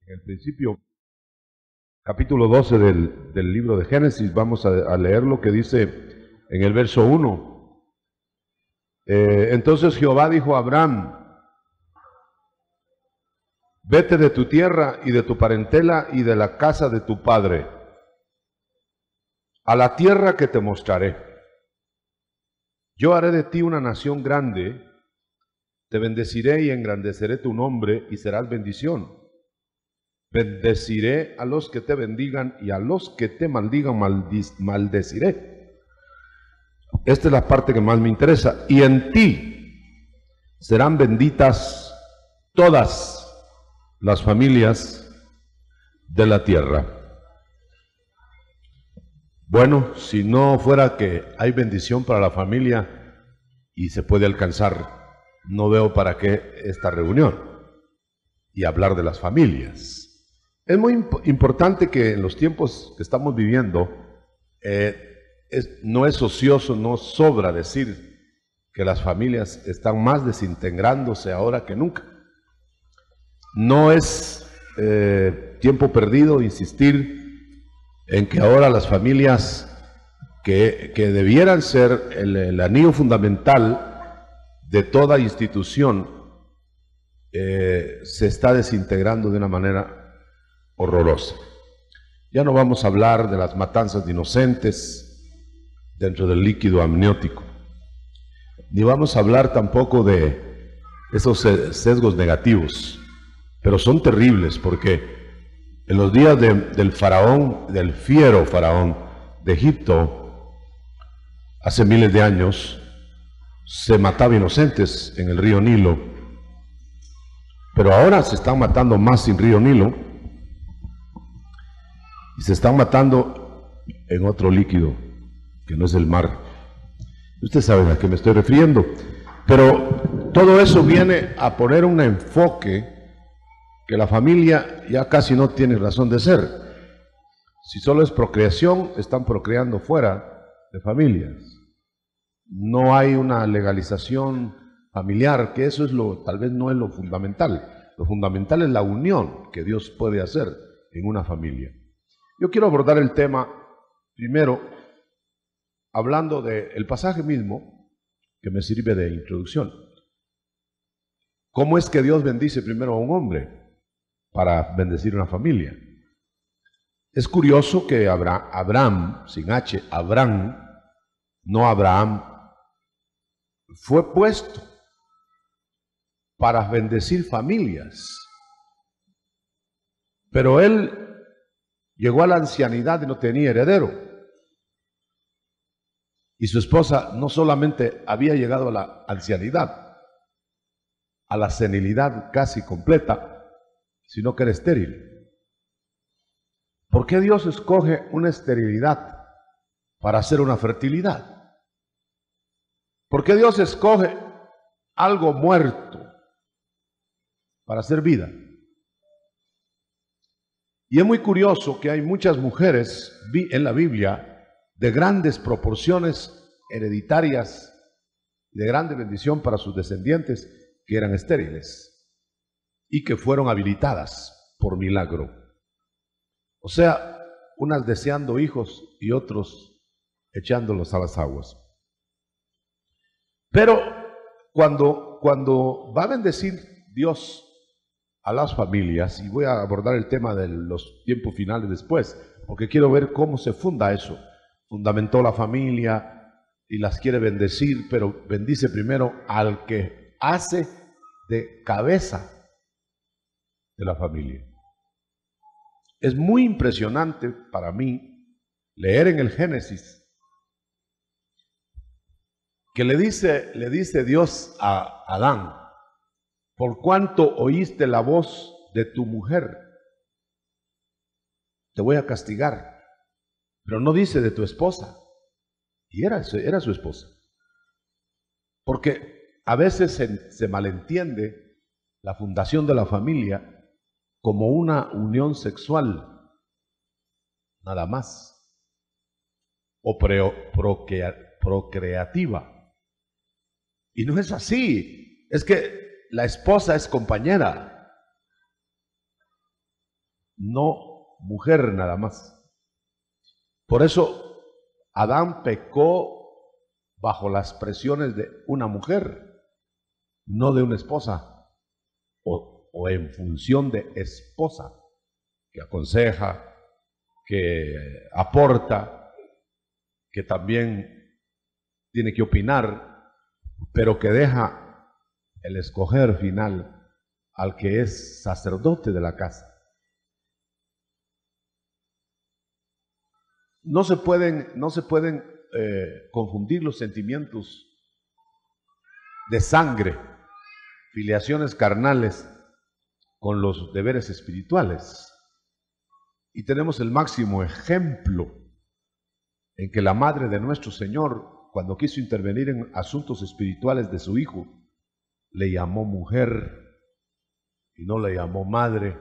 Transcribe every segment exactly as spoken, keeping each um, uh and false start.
En el principio, capítulo doce del, del libro de Génesis, vamos a, a leer lo que dice en el verso uno. Eh, entonces Jehová dijo a Abraham: vete de tu tierra y de tu parentela y de la casa de tu padre, a la tierra que te mostraré. Yo haré de ti una nación grande, te bendeciré y engrandeceré tu nombre y serás bendición. Bendeciré a los que te bendigan y a los que te maldigan maldeciré. Esta es la parte que más me interesa. Y en ti serán benditas todas las familias de la tierra. Bueno, si no fuera que hay bendición para la familia y se puede alcanzar, no veo para qué esta reunión y hablar de las familias. Es muy imp importante que en los tiempos que estamos viviendo, eh, es, no es ocioso, no sobra decir que las familias están más desintegrándose ahora que nunca. No es eh, tiempo perdido insistir en que ahora las familias que, que debieran ser el, el anillo fundamental de toda institución eh, se está desintegrando de una manera horrorosa. Ya no vamos a hablar de las matanzas de inocentes dentro del líquido amniótico, ni vamos a hablar tampoco de esos sesgos negativos, pero son terribles porque en los días de, del faraón, del fiero faraón de Egipto, hace miles de años, se mataba inocentes en el río Nilo, pero ahora se están matando más en río Nilo y se están matando en otro líquido que no es el mar. Ustedes saben a qué me estoy refiriendo, pero todo eso viene a poner un enfoque que la familia ya casi no tiene razón de ser. Si solo es procreación, están procreando fuera de familias. No hay una legalización familiar, que eso es lo, tal vez no es lo fundamental. Lo fundamental es la unión que Dios puede hacer en una familia. Yo quiero abordar el tema primero hablando del pasaje mismo que me sirve de introducción. ¿Cómo es que Dios bendice primero a un hombre para bendecir una familia? Es curioso que Abraham, Abraham, sin H, Abraham, no Abraham, fue puesto para bendecir familias. Pero él llegó a la ancianidad y no tenía heredero. Y su esposa no solamente había llegado a la ancianidad, a la senilidad casi completa, sino que era estéril. ¿Por qué Dios escoge una esterilidad para hacer una fertilidad? ¿Por qué Dios escoge algo muerto para hacer vida? Y es muy curioso que hay muchas mujeres en la Biblia de grandes proporciones hereditarias, de grande bendición para sus descendientes, que eran estériles y que fueron habilitadas por milagro. O sea, unas deseando hijos y otros echándolos a las aguas. Pero cuando, cuando va a bendecir Dios a las familias, y voy a abordar el tema de los tiempos finales después, porque quiero ver cómo se funda eso. Fundamentó la familia y las quiere bendecir, pero bendice primero al que hace de cabeza de la familia. Es muy impresionante para mí leer en el Génesis que le dice, le dice Dios a Adán: por cuanto oíste la voz de tu mujer, te voy a castigar. Pero no dice de tu esposa, y era, era su esposa. Porque a veces se, se malentiende la fundación de la familia como una unión sexual, nada más, o pre, procrea, procreativa. Y no es así, es que la esposa es compañera. no mujer nada más. Por eso Adán pecó bajo las presiones de una mujer, no de una esposa, o, o en función de esposa, que aconseja, que aporta, que también tiene que opinar, pero que deja el escoger final al que es sacerdote de la casa. No se pueden, no se pueden eh, confundir los sentimientos de sangre, filiaciones carnales, con los deberes espirituales. Y tenemos el máximo ejemplo en que la madre de nuestro Señor, cuando quiso intervenir en asuntos espirituales de su hijo, le llamó mujer y no le llamó madre.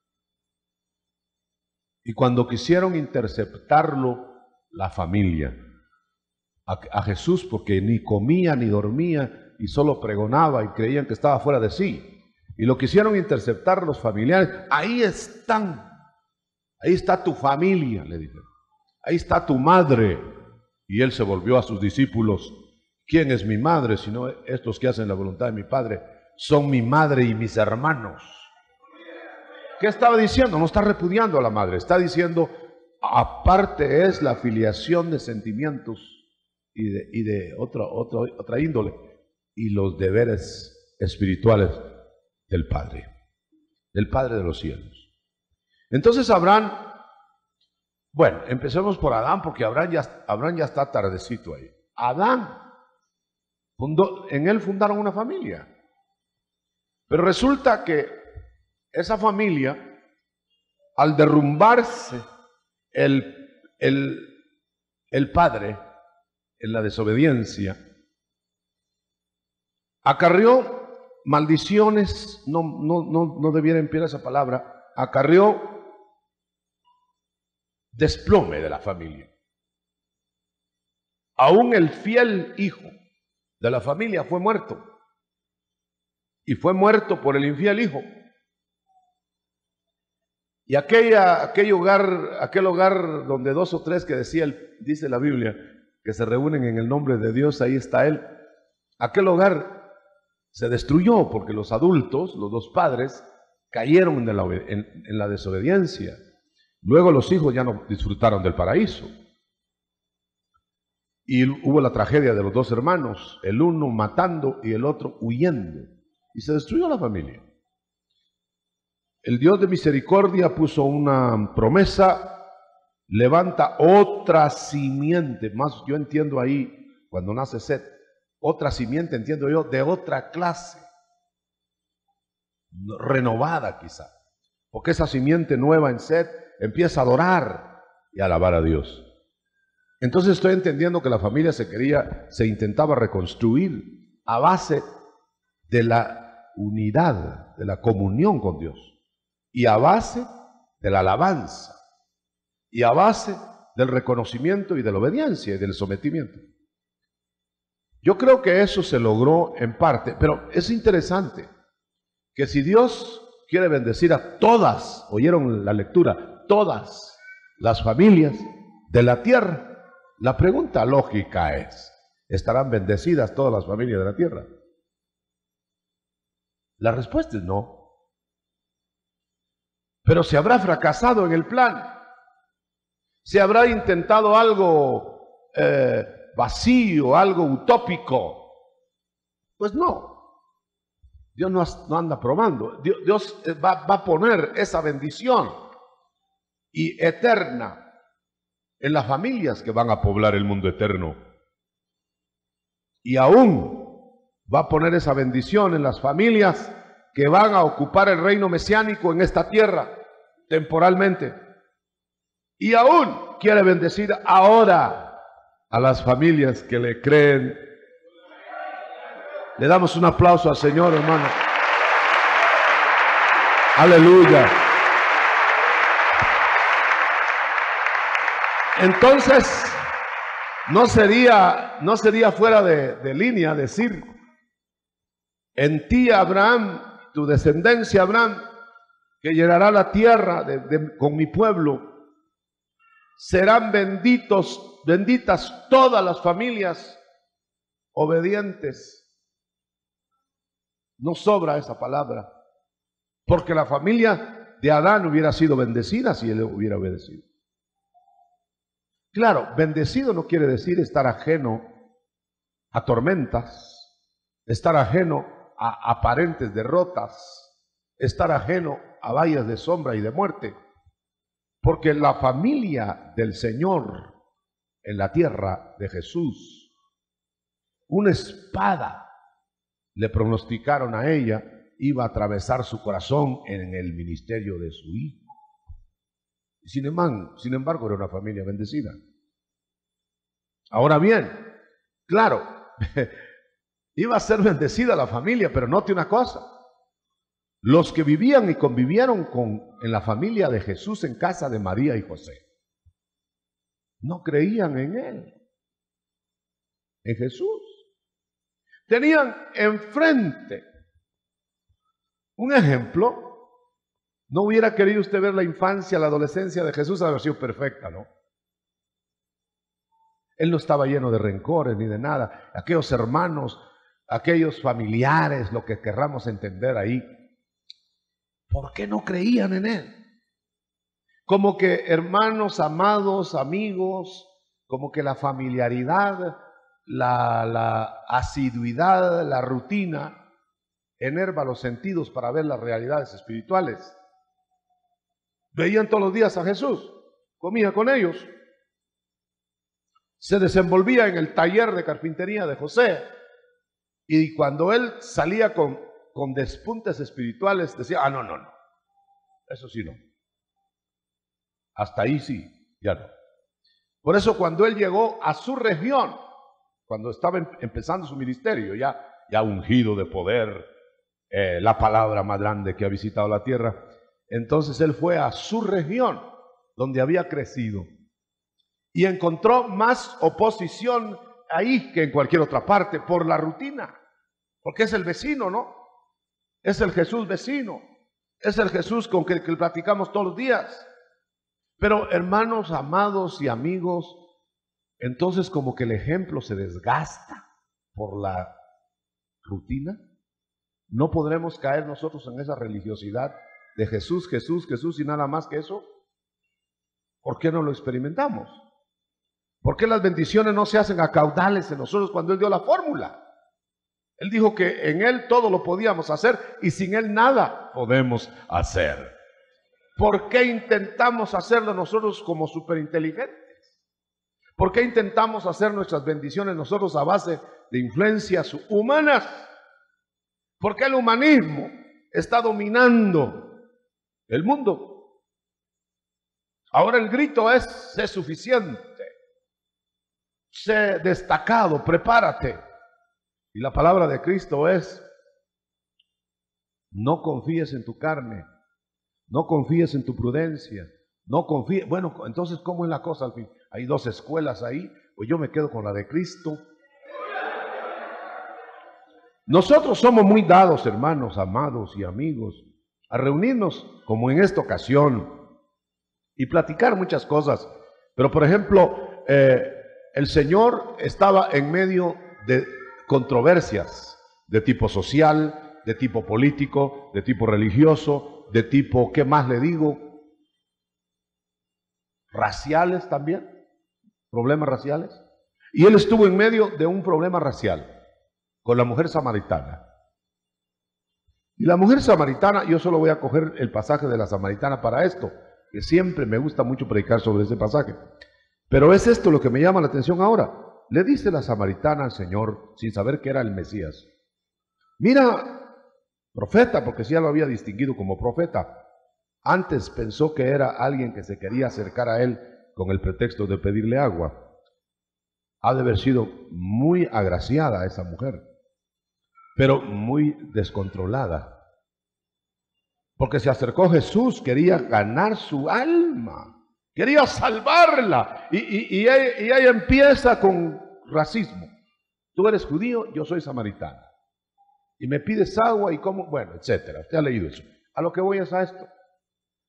Y cuando quisieron interceptarlo, la familia, a, a Jesús, porque ni comía ni dormía y solo pregonaba y creían que estaba fuera de sí, y lo quisieron interceptar los familiares, ahí están, ahí está tu familia, le dijeron, ahí está tu madre. Y él se volvió a sus discípulos: ¿quién es mi madre? Sino estos que hacen la voluntad de mi Padre son mi madre y mis hermanos. ¿Qué estaba diciendo? No está repudiando a la madre, está diciendo, aparte es la filiación de sentimientos y de, y de otra, otra, otra índole, y los deberes espirituales del Padre, del Padre de los cielos. Entonces Abraham, bueno, empecemos por Adán, porque Abraham ya, Abraham ya está tardecito ahí. Adán, fundó, en él fundaron una familia, pero resulta que esa familia, al derrumbarse el, el, el padre en la desobediencia, acarrió maldiciones, no, no, no, no debiera emplear esa palabra, acarrió desplome de la familia. Aún el fiel hijo de la familia fue muerto, y fue muerto por el infiel hijo. Y aquella, aquel hogar, aquel hogar donde dos o tres que decía el, dice la Biblia, que se reúnen en el nombre de Dios, ahí está él. Aquel hogar se destruyó porque los adultos, los dos padres, cayeron en la, en, en la desobediencia. Luego los hijos ya no disfrutaron del paraíso. Y hubo la tragedia de los dos hermanos, el uno matando y el otro huyendo. Y se destruyó la familia. El Dios de misericordia puso una promesa: levanta otra simiente. Más yo entiendo ahí, cuando nace Set, otra simiente, entiendo yo, de otra clase, renovada quizá, porque esa simiente nueva en Set empieza a adorar y a alabar a Dios. Entonces estoy entendiendo que la familia se quería, se intentaba reconstruir a base de la unidad, de la comunión con Dios, y a base de la alabanza, y a base del reconocimiento y de la obediencia y del sometimiento. Yo creo que eso se logró en parte, pero es interesante que si Dios quiere bendecir a todas, oyeron la lectura, todas las familias de la tierra, la pregunta lógica es: ¿estarán bendecidas todas las familias de la tierra? La respuesta es no. Pero se habrá fracasado en el plan, se habrá intentado algo eh, vacío, algo utópico. Pues no, Dios no, no anda probando. Dios, Dios va, va a poner esa bendición y eterna en las familias que van a poblar el mundo eterno. Y aún va a poner esa bendición en las familias que van a ocupar el reino mesiánico en esta tierra temporalmente. Y aún quiere bendecir ahora a las familias que le creen. Le damos un aplauso al Señor, hermano. Aleluya. Entonces, no sería, no sería fuera de, de línea decir: en ti, Abraham, tu descendencia, Abraham, que llenará la tierra de, de, con mi pueblo. Serán benditos, benditas todas las familias obedientes. No sobra esa palabra, porque la familia de Adán hubiera sido bendecida si él hubiera obedecido. Claro, bendecido no quiere decir estar ajeno a tormentas, estar ajeno a aparentes derrotas, estar ajeno a valles de sombra y de muerte. Porque la familia del Señor en la tierra de Jesús, una espada le pronosticaron a ella, iba a atravesar su corazón en el ministerio de su hijo. Y sin embargo, sin embargo, era una familia bendecida. Ahora bien, claro, iba a ser bendecida la familia, pero note una cosa. Los que vivían y convivieron con, en la familia de Jesús en casa de María y José, no creían en Él, en Jesús. Tenían enfrente un ejemplo. No hubiera querido usted ver la infancia, la adolescencia de Jesús, haber sido perfecta, ¿no? Él no estaba lleno de rencores ni de nada. Aquellos hermanos, aquellos familiares, lo que querramos entender ahí, ¿por qué no creían en Él? Como que hermanos, amados, amigos, como que la familiaridad, la, la asiduidad, la rutina, enerva los sentidos para ver las realidades espirituales. Veían todos los días a Jesús, comía con ellos, se desenvolvía en el taller de carpintería de José, y cuando él salía con con despuntes espirituales, decía, ah, no, no, no, eso sí no. Hasta ahí sí, ya no. Por eso cuando él llegó a su región, cuando estaba empezando su ministerio, ya, ya ungido de poder, eh, la palabra más grande que ha visitado la tierra, entonces él fue a su región, donde había crecido, y encontró más oposición ahí que en cualquier otra parte, por la rutina, porque es el vecino, ¿no? Es el Jesús vecino, es el Jesús con que, que platicamos todos los días. Pero hermanos, amados y amigos, entonces como que el ejemplo se desgasta por la rutina. No podremos caer nosotros en esa religiosidad de Jesús, Jesús, Jesús y nada más que eso. ¿Por qué no lo experimentamos? ¿Por qué las bendiciones no se hacen a caudales en nosotros cuando Él dio la fórmula? Él dijo que en Él todo lo podíamos hacer y sin Él nada podemos hacer. ¿Por qué intentamos hacerlo nosotros como superinteligentes? ¿Por qué intentamos hacer nuestras bendiciones nosotros a base de influencias humanas? ¿Por qué el humanismo está dominando el mundo? Ahora el grito es, sé suficiente, sé destacado, prepárate. Y la palabra de Cristo es, no confíes en tu carne, no confíes en tu prudencia, no confíes. Bueno, entonces, ¿cómo es la cosa al fin? Hay dos escuelas ahí, pues yo me quedo con la de Cristo. Nosotros somos muy dados, hermanos, amados y amigos, a reunirnos como en esta ocasión y platicar muchas cosas. Pero, por ejemplo, eh, el Señor estaba en medio de controversias de tipo social, de tipo político, de tipo religioso, de tipo, ¿qué más le digo? Raciales también, problemas raciales. Y Él estuvo en medio de un problema racial con la mujer samaritana. Y la mujer samaritana, yo solo voy a coger el pasaje de la samaritana para esto, que siempre me gusta mucho predicar sobre ese pasaje. Pero es esto lo que me llama la atención ahora. Le dice la samaritana al Señor, sin saber que era el Mesías, mira, profeta, porque sí ya lo había distinguido como profeta. Antes pensó que era alguien que se quería acercar a él con el pretexto de pedirle agua. Ha de haber sido muy agraciada esa mujer, pero muy descontrolada. Porque se acercó Jesús, quería ganar su alma. Quería salvarla y, y, y, ella, y ella empieza con racismo. Tú eres judío, yo soy samaritana. Y me pides agua y cómo, bueno, etcétera. Usted ha leído eso. A lo que voy es a esto.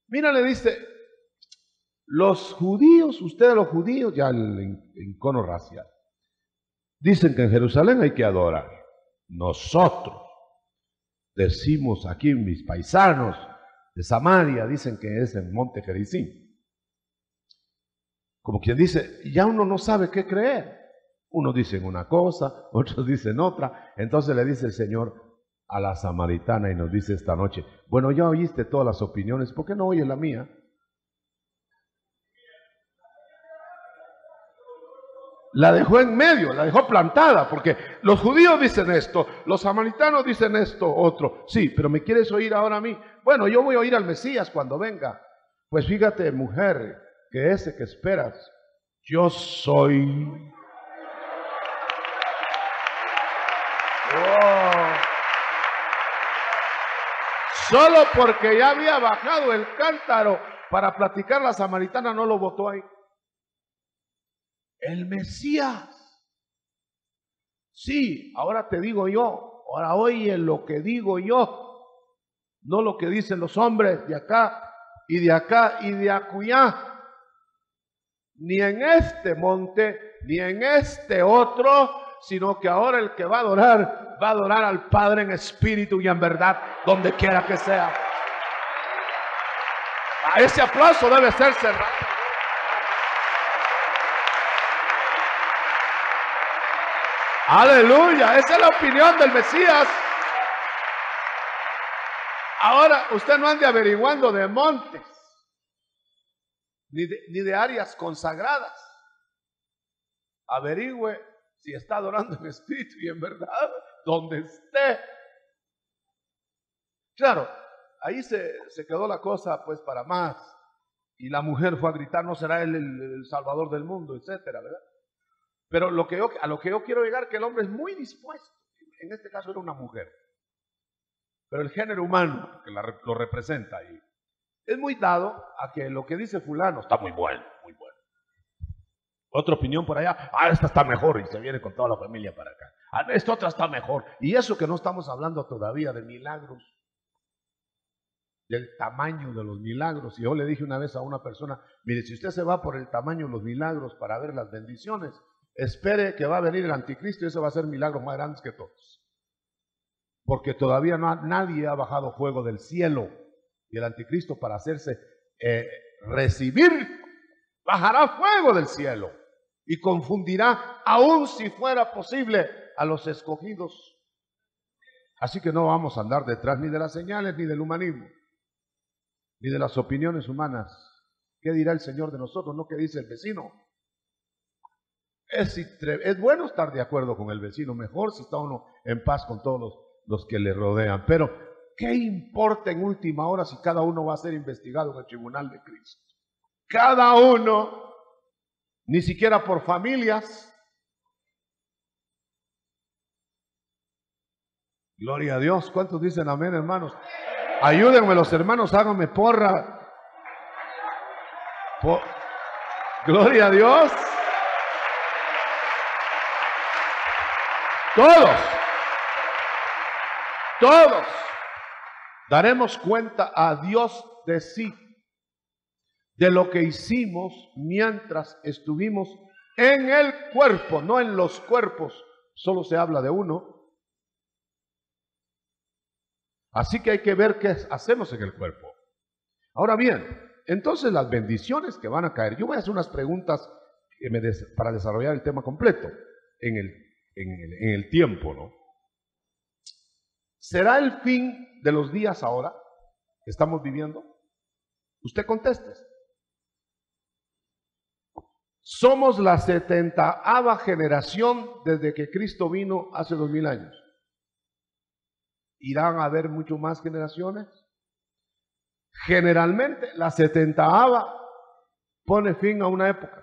Mira, le dice, los judíos, ustedes los judíos, ya en encono racial, dicen que en Jerusalén hay que adorar. Nosotros decimos aquí, mis paisanos de Samaria, dicen que es en Monte Gerizim. Como quien dice, ya uno no sabe qué creer. Unos dicen una cosa, otros dicen otra. Entonces le dice el Señor a la samaritana y nos dice esta noche, bueno, ya oíste todas las opiniones, ¿por qué no oyes la mía? La dejó en medio, la dejó plantada, porque los judíos dicen esto, los samaritanos dicen esto, otro. Sí, pero ¿me quieres oír ahora a mí? Bueno, yo voy a oír al Mesías cuando venga. Pues fíjate, mujer, que ese que esperas, yo soy. Oh. Solo porque ya había bajado el cántaro para platicar, la samaritana no lo botó ahí. El Mesías. Sí, ahora te digo yo, ahora oye lo que digo yo, no lo que dicen los hombres de acá y de acá y de acullá. Ni en este monte, ni en este otro, sino que ahora el que va a adorar, va a adorar al Padre en espíritu y en verdad, donde quiera que sea. A ese aplauso debe ser cerrado. Aleluya, esa es la opinión del Mesías. Ahora, usted no ande averiguando de montes, ni de, ni de áreas consagradas. Averigüe si está adorando en espíritu y en verdad, donde esté. Claro, ahí se, se quedó la cosa pues para más. Y la mujer fue a gritar, no será él el, el salvador del mundo, etcétera, ¿verdad? Pero lo que yo, a lo que yo quiero llegar, que el hombre es muy dispuesto. En este caso era una mujer. Pero el género humano, que la, lo representa ahí, es muy dado a que lo que dice fulano está muy bueno, muy bueno. Otra opinión por allá, ah, esta está mejor, y se viene con toda la familia para acá. Ah, esta otra está mejor. Y eso que no estamos hablando todavía de milagros, del tamaño de los milagros. Y yo le dije una vez a una persona, mire, si usted se va por el tamaño de los milagros para ver las bendiciones, espere que va a venir el anticristo y ese va a ser milagros más grandes que todos. Porque todavía no ha, nadie ha bajado fuego del cielo. Y el anticristo, para hacerse eh, recibir, bajará fuego del cielo y confundirá, aun si fuera posible, a los escogidos. Así que no vamos a andar detrás ni de las señales, ni del humanismo, ni de las opiniones humanas. ¿Qué dirá el Señor de nosotros? No, ¿qué dice el vecino? Es, es bueno estar de acuerdo con el vecino, mejor si está uno en paz con todos los, los que le rodean. Pero, ¿qué importa en última hora si cada uno va a ser investigado en el tribunal de Cristo? Cada uno, ni siquiera por familias. Gloria a Dios. ¿Cuántos dicen amén, hermanos? Ayúdenme los hermanos, háganme porra. Por... Gloria a Dios. Todos, todos daremos cuenta a Dios de sí, de lo que hicimos mientras estuvimos en el cuerpo, no en los cuerpos, solo se habla de uno. Así que hay que ver qué hacemos en el cuerpo. Ahora bien, entonces las bendiciones que van a caer, yo voy a hacer unas preguntas que me des, para desarrollar el tema completo en el En el, en el tiempo, ¿no? ¿Será el fin de los días ahora que estamos viviendo? Usted conteste. Somos la setentaava generación desde que Cristo vino hace dos mil años. ¿Irán a haber mucho más generaciones? Generalmente la setentaava pone fin a una época.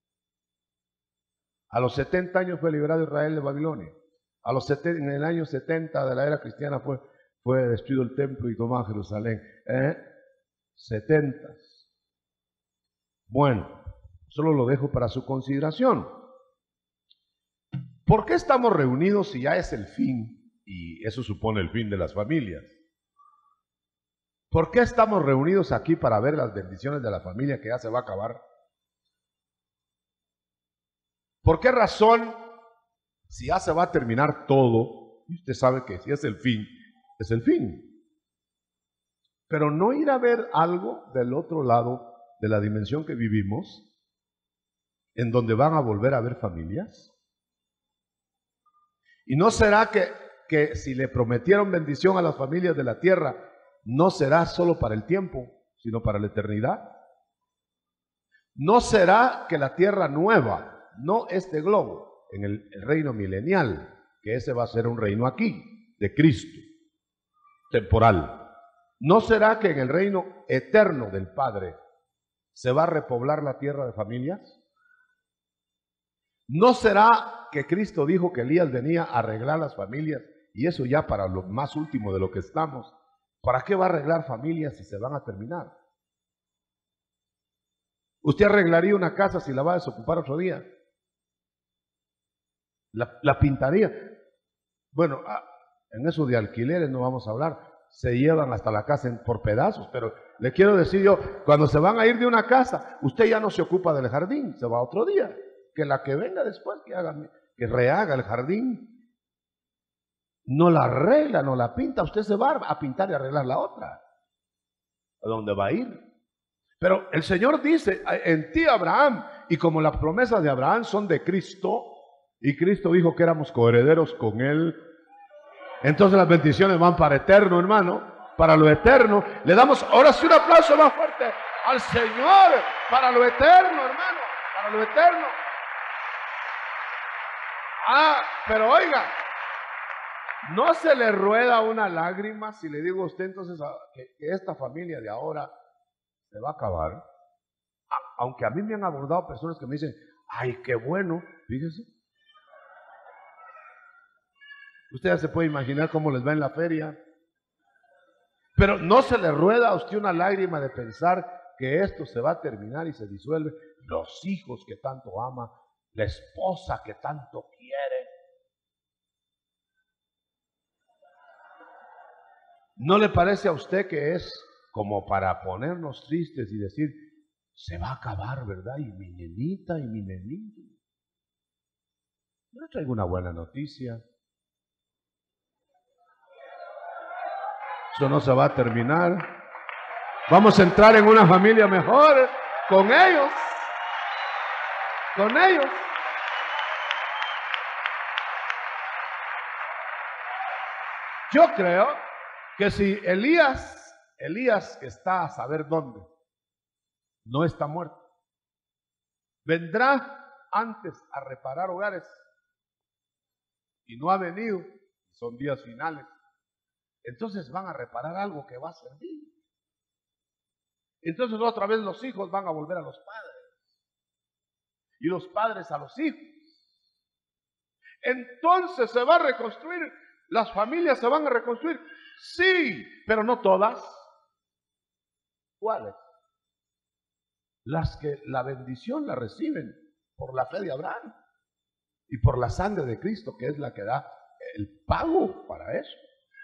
A los setenta años fue liberado Israel de Babilonia. A los setenta, en el año setenta de la era cristiana fue, fue destruido el templo y tomado Jerusalén. ¿Eh? setenta. Bueno, solo lo dejo para su consideración. ¿Por qué estamos reunidos si ya es el fin? Y eso supone el fin de las familias. ¿Por qué estamos reunidos aquí para ver las bendiciones de la familia que ya se va a acabar? ¿Por qué razón, si ya se va a terminar todo, y usted sabe que si es el fin, es el fin? Pero no ir a ver algo del otro lado de la dimensión que vivimos, en donde van a volver a ver familias. ¿Y no será que, que si le prometieron bendición a las familias de la tierra, no será solo para el tiempo, sino para la eternidad? ¿No será que la tierra nueva, no este globo, en el, el reino milenial, que ese va a ser un reino aquí, de Cristo, temporal? ¿No será que en el reino eterno del Padre se va a repoblar la tierra de familias? ¿No será que Cristo dijo que Elías venía a arreglar las familias? Y eso ya para lo más último de lo que estamos. ¿Para qué va a arreglar familias si se van a terminar? ¿Usted arreglaría una casa si la va a desocupar otro día? La, la pintaría. Bueno, en eso de alquileres no vamos a hablar. Se llevan hasta la casa en, por pedazos, pero le quiero decir yo, cuando se van a ir de una casa, usted ya no se ocupa del jardín, se va otro día. Que la que venga después, que haga, que rehaga el jardín. No la arregla, no la pinta, usted se va a pintar y arreglar la otra. ¿A dónde va a ir? Pero el Señor dice, en ti Abraham, y como las promesas de Abraham son de Cristo, y Cristo dijo que éramos coherederos con Él, entonces las bendiciones van para eterno, hermano, para lo eterno. Le damos ahora sí un aplauso más fuerte al Señor, para lo eterno, hermano, para lo eterno. Ah, pero oiga, no se le rueda una lágrima si le digo a usted entonces que, que esta familia de ahora se va a acabar. A, aunque a mí me han abordado personas que me dicen, ay, qué bueno, fíjese. Usted ya se puede imaginar cómo les va en la feria. Pero no se le rueda a usted una lágrima de pensar que esto se va a terminar y se disuelve. Los hijos que tanto ama, la esposa que tanto quiere. ¿No le parece a usted que es como para ponernos tristes y decir, se va a acabar, ¿verdad? Y mi nenita y mi nenito. Yo le traigo una buena noticia. Eso no se va a terminar. Vamos a entrar en una familia mejor con ellos. Con ellos. Yo creo que si Elías, Elías que está a saber dónde, no está muerto, vendrá antes a reparar hogares y no ha venido, son días finales, entonces van a reparar algo que va a servir. Entonces otra vez los hijos van a volver a los padres y los padres a los hijos. Entonces se va a reconstruir, las familias se van a reconstruir, sí, pero no todas. ¿Cuáles? Las que la bendición la reciben por la fe de Abraham y por la sangre de Cristo, que es la que da el pago para eso.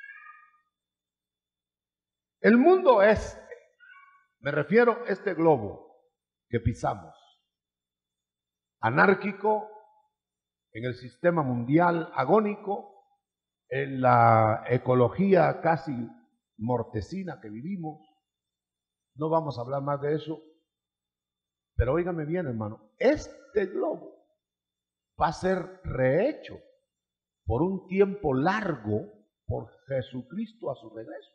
El mundo este, me refiero a este globo que pisamos, anárquico, en el sistema mundial agónico, en la ecología casi mortecina que vivimos. No vamos a hablar más de eso, pero óigame bien, hermano, este globo va a ser rehecho por un tiempo largo por Jesucristo a su regreso.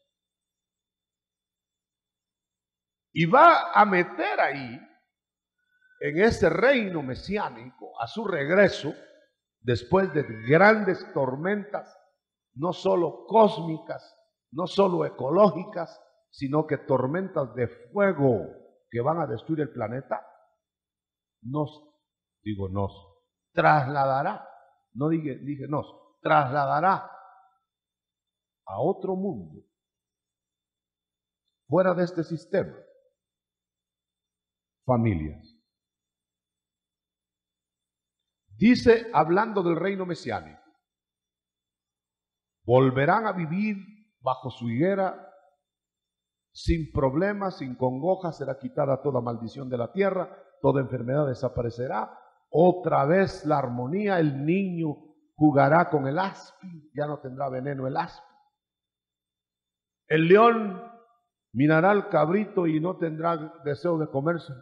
Y va a meter ahí, en ese reino mesiánico, a su regreso, después de grandes tormentas, no solo cósmicas, no solo ecológicas, sino que tormentas de fuego que van a destruir el planeta, nos, digo nos, trasladará, no dije, dije nos, trasladará a otro mundo, fuera de este sistema, familias. Dice, hablando del reino mesiánico, volverán a vivir bajo su higuera sin problemas, sin congojas, será quitada toda maldición de la tierra, toda enfermedad desaparecerá. Otra vez la armonía, el niño jugará con el aspi, ya no tendrá veneno el aspi. El león mirará al cabrito y no tendrá deseo de comerse.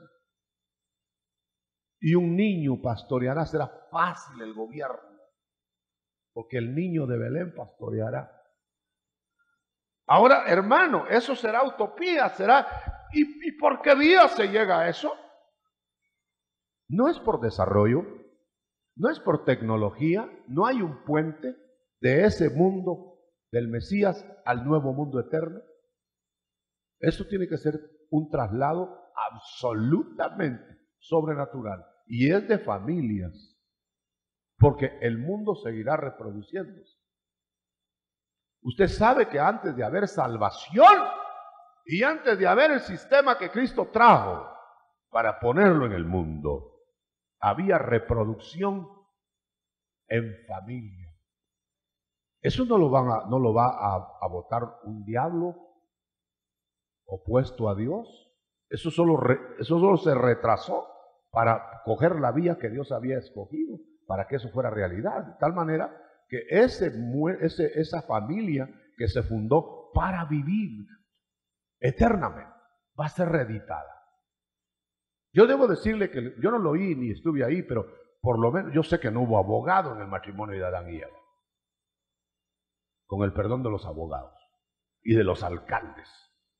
Y un niño pastoreará, será fácil el gobierno, porque el niño de Belén pastoreará. Ahora, hermano, eso será utopía, será... ¿Y, y por qué día se llega a eso? No es por desarrollo, no es por tecnología, no hay un puente de ese mundo del Mesías al nuevo mundo eterno. Eso tiene que ser un traslado absolutamente sobrenatural y es de familias, porque el mundo seguirá reproduciéndose. Usted sabe que antes de haber salvación y antes de haber el sistema que Cristo trajo para ponerlo en el mundo, había reproducción en familia. Eso no lo, van a, no lo va a, a votar un diablo opuesto a Dios. Eso solo, re, eso solo se retrasó para coger la vía que Dios había escogido, para que eso fuera realidad. De tal manera que ese, ese, esa familia que se fundó para vivir eternamente va a ser reeditada. Yo debo decirle que yo no lo oí ni estuve ahí, pero por lo menos yo sé que no hubo abogado en el matrimonio de Adán y Eva. Con el perdón de los abogados y de los alcaldes.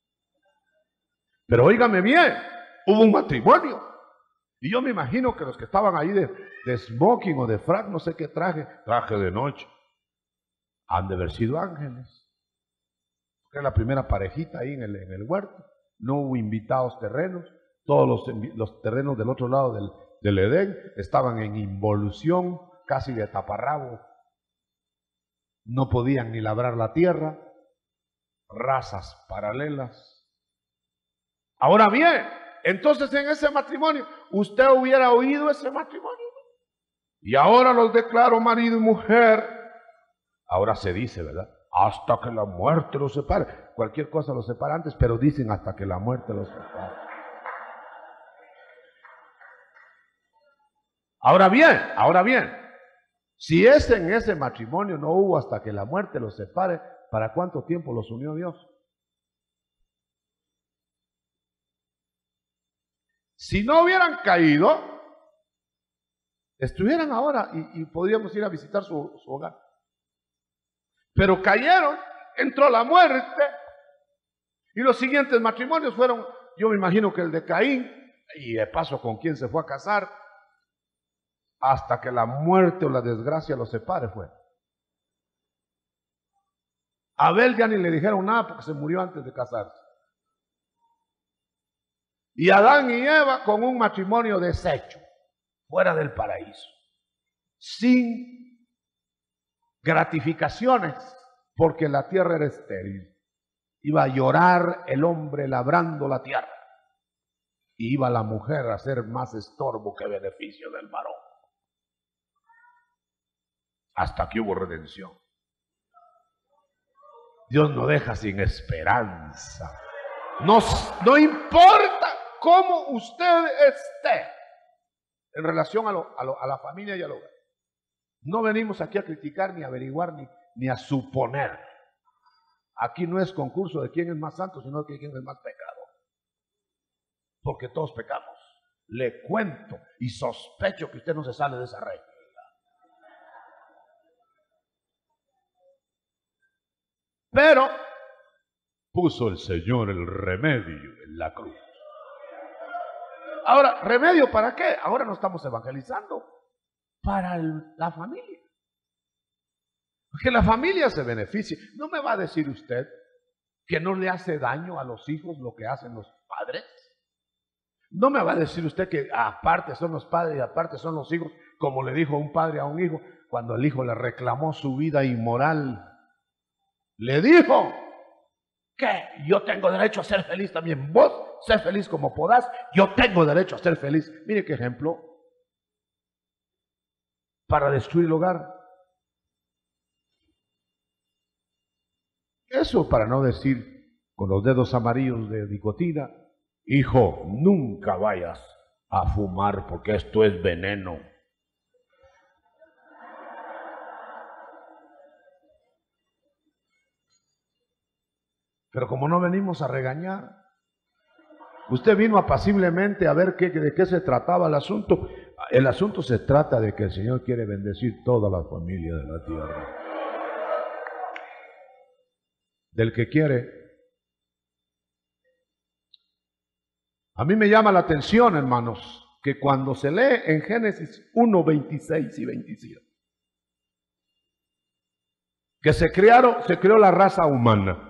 Pero óigame bien, hubo un matrimonio. Y yo me imagino que los que estaban ahí de, de smoking o de frac, no sé qué traje, traje de noche, han de haber sido ángeles. Porque es la primera parejita ahí en el, en el huerto. No hubo invitados terrenos. Todos los, los terrenos del otro lado del, del Edén estaban en involución, casi de taparrabo. No podían ni labrar la tierra. Razas paralelas. Ahora bien, entonces en ese matrimonio, usted hubiera oído ese matrimonio. Y ahora los declaro marido y mujer. Ahora se dice, ¿verdad? Hasta que la muerte los separe. Cualquier cosa los separa antes, pero dicen hasta que la muerte los separe. Ahora bien, ahora bien, si es en ese matrimonio no hubo hasta que la muerte los separe, ¿para cuánto tiempo los unió Dios? Si no hubieran caído, estuvieran ahora y, y podríamos ir a visitar su, su hogar. Pero cayeron, entró la muerte y los siguientes matrimonios fueron, yo me imagino que el de Caín, y de paso con quien se fue a casar, hasta que la muerte o la desgracia los separe fue. A Abel ya ni le dijeron nada porque se murió antes de casarse. Y Adán y Eva con un matrimonio deshecho, fuera del paraíso, sin gratificaciones, porque la tierra era estéril. Iba a llorar el hombre labrando la tierra, y iba la mujer a ser más estorbo que beneficio del varón. Hasta que hubo redención. Dios no deja sin esperanza. No, no importa cómo usted esté en relación a, lo, a, lo, a la familia y al hogar. No venimos aquí a criticar, ni a averiguar, ni, ni a suponer. Aquí no es concurso de quién es más santo, sino de quién es más pecado. Porque todos pecamos. Le cuento y sospecho que usted no se sale de esa regla. Pero puso el Señor el remedio en la cruz. Ahora, ¿remedio para qué? Ahora no estamos evangelizando. Para el, la familia. Que la familia se beneficie. No me va a decir usted que no le hace daño a los hijos lo que hacen los padres. No me va a decir usted que aparte son los padres y aparte son los hijos, como le dijo un padre a un hijo cuando el hijo le reclamó su vida inmoral. Le dijo que yo tengo derecho a ser feliz también. Vos sé feliz como podás, yo tengo derecho a ser feliz. Mire qué ejemplo para destruir el hogar. Eso para no decir con los dedos amarillos de nicotina: hijo, nunca vayas a fumar porque esto es veneno. Pero como no venimos a regañar, usted vino apaciblemente a ver qué, de qué se trataba el asunto. El asunto se trata de que el Señor quiere bendecir toda la familia de la tierra. Del que quiere. A mí me llama la atención, hermanos, que cuando se lee en Génesis uno, veintiséis y veintisiete, que se crearon, se creó la raza humana.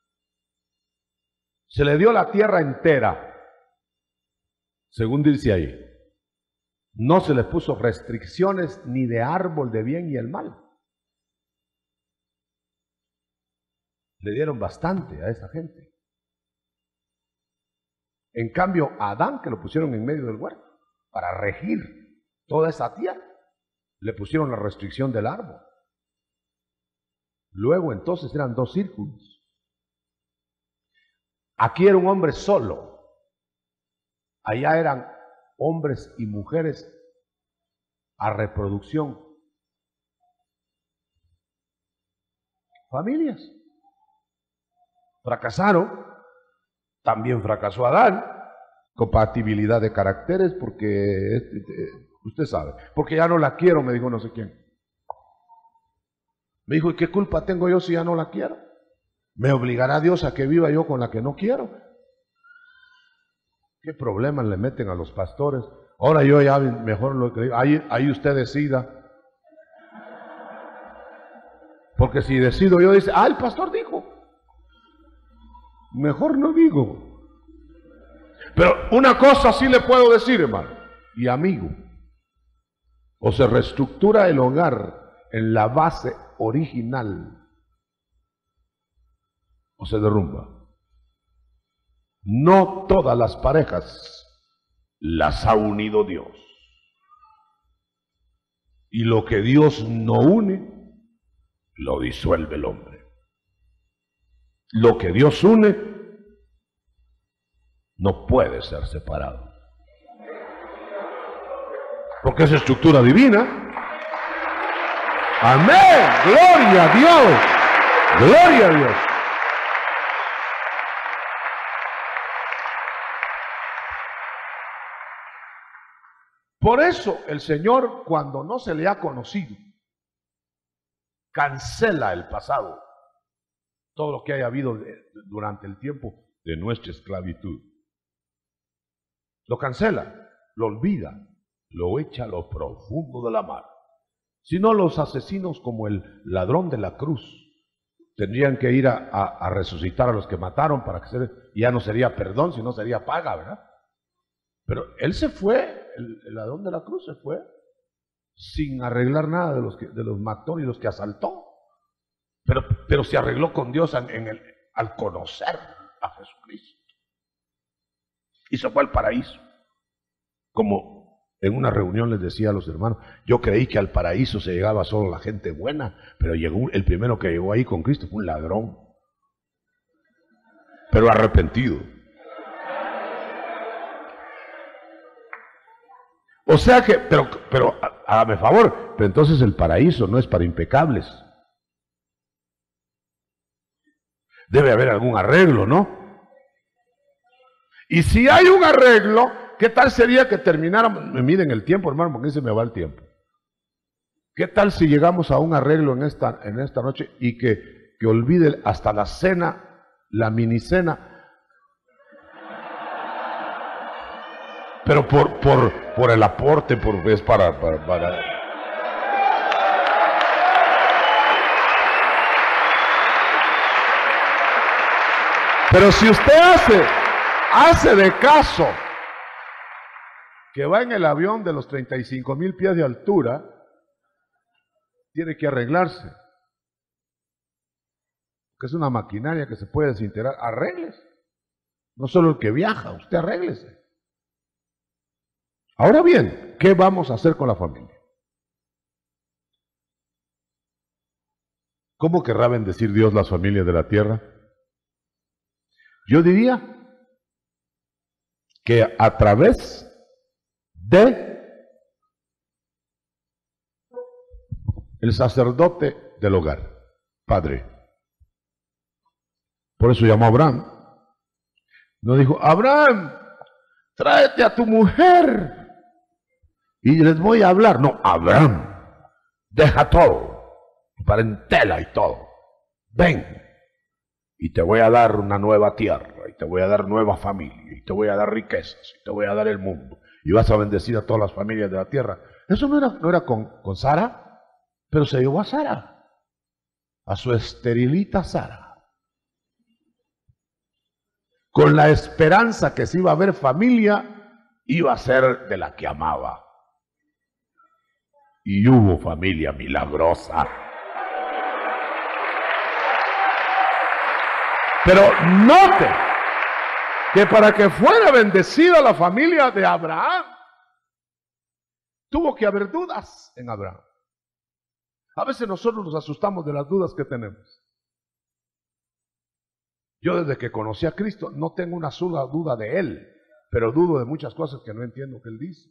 Se le dio la tierra entera, según dice ahí. No se le puso restricciones ni de árbol de bien y el mal. Le dieron bastante a esa gente. En cambio, a Adán, que lo pusieron en medio del huerto, para regir toda esa tierra, le pusieron la restricción del árbol. Luego entonces eran dos círculos. Aquí era un hombre solo. Allá eran hombres y mujeres a reproducción. Familias. Fracasaron. También fracasó Adán. Compatibilidad de caracteres, porque usted sabe, porque ya no la quiero, me dijo no sé quién. Me dijo, ¿y qué culpa tengo yo si ya no la quiero? ¿Me obligará Dios a que viva yo con la que no quiero? ¿Qué problemas le meten a los pastores? Ahora yo ya mejor lo que digo, ahí, ahí usted decida. Porque si decido yo, dice, ah, el pastor dijo. Mejor no digo. Pero una cosa sí le puedo decir, hermano, y amigo. O se reestructura el hogar en la base original, o se derrumba. No todas las parejas las ha unido Dios. Y lo que Dios no une, lo disuelve el hombre. Lo que Dios une, no puede ser separado. Porque es estructura divina. Amén. Gloria a Dios. Gloria a Dios. Por eso el Señor, cuando no se le ha conocido, cancela el pasado, todo lo que haya habido de, durante el tiempo de nuestra esclavitud. Lo cancela, lo olvida, lo echa a lo profundo de la mar. Si no, los asesinos como el ladrón de la cruz tendrían que ir a, a, a resucitar a los que mataron para que se, ya no sería perdón, sino sería paga, ¿verdad? Pero él se fue, el, el ladrón de la cruz se fue sin arreglar nada de los que de los mató y los que asaltó. Pero, pero se arregló con Dios en, en el, al conocer a Jesucristo. Y se fue al paraíso. Como en una reunión les decía a los hermanos, yo creí que al paraíso se llegaba solo la gente buena, pero llegó el primero que llegó ahí con Cristo fue un ladrón, pero arrepentido. O sea que, pero, pero hágame favor, pero entonces el paraíso no es para impecables. Debe haber algún arreglo, ¿no? Y si hay un arreglo, ¿qué tal sería que termináramos? Me miden el tiempo, hermano, porque se me va el tiempo. ¿Qué tal si llegamos a un arreglo en esta, en esta noche y que, que olvide hasta la cena, la minicena? Pero por, por, por el aporte, por, es para, para, para... Pero si usted hace, hace de caso que va en el avión de los treinta y cinco mil pies de altura, tiene que arreglarse. Que es una maquinaria que se puede desintegrar. Arréglese. No solo el que viaja, usted arréglese. Ahora bien, ¿qué vamos a hacer con la familia? ¿Cómo querrá bendecir Dios las familias de la tierra? Yo diría que a través de el sacerdote del hogar, padre. Por eso llamó a Abraham. No dijo, Abraham, tráete a tu mujer y les voy a hablar. No, Abraham, deja todo, tu parentela y todo. Ven, y te voy a dar una nueva tierra, y te voy a dar nueva familia, y te voy a dar riquezas, y te voy a dar el mundo, y vas a bendecir a todas las familias de la tierra. Eso no era, no era con, con Sara, pero se llevó a Sara, a su esterilita Sara, con la esperanza que si iba a haber familia, iba a ser de la que amaba. Y hubo familia milagrosa. Pero note que para que fuera bendecida la familia de Abraham, tuvo que haber dudas en Abraham. A veces nosotros nos asustamos de las dudas que tenemos. Yo desde que conocí a Cristo no tengo una sola duda de Él, pero dudo de muchas cosas que no entiendo que Él dice.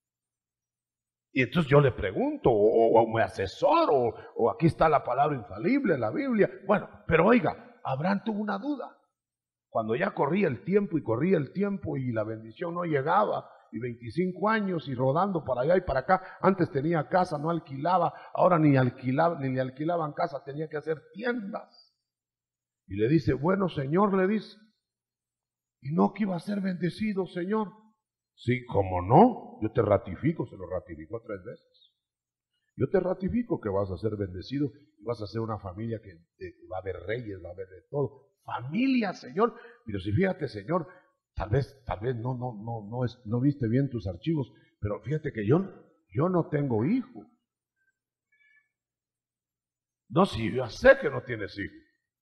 Y entonces yo le pregunto, o, o me asesoro, o, o aquí está la palabra infalible, la Biblia. Bueno, pero oiga, Abraham tuvo una duda. Cuando ya corría el tiempo y corría el tiempo y la bendición no llegaba, y veinticinco años y rodando para allá y para acá, antes tenía casa, no alquilaba, ahora ni alquilaba, ni le alquilaban casa, tenía que hacer tiendas. Y le dice, bueno, Señor, le dice, ¿y no que iba a ser bendecido, Señor? Sí, ¿cómo no? Yo te ratifico, se lo ratificó tres veces. Yo te ratifico que vas a ser bendecido y vas a ser una familia que eh, va a haber reyes, va a haber de todo. Familia, Señor. Pero si fíjate, Señor, tal vez, tal vez no, no, no, no, es, no viste bien tus archivos, pero fíjate que yo, yo no tengo hijos. No, si yo sé que no tienes hijos.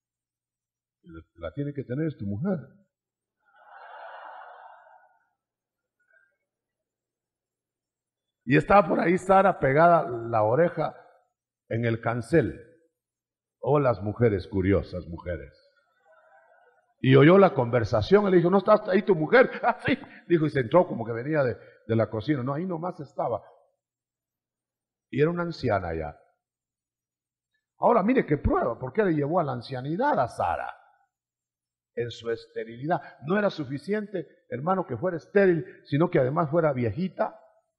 La tiene que tener es tu mujer. Y estaba por ahí Sara pegada la oreja en el cancel. Oh, las mujeres curiosas, mujeres. Y oyó la conversación, y le dijo, ¿no está ahí tu mujer? Ah, sí. Dijo, y se entró como que venía de, de la cocina. No, ahí nomás estaba. Y era una anciana ya. Ahora mire qué prueba, ¿por qué le llevó a la ancianidad a Sara? En su esterilidad. No era suficiente, hermano, que fuera estéril, sino que además fuera viejita.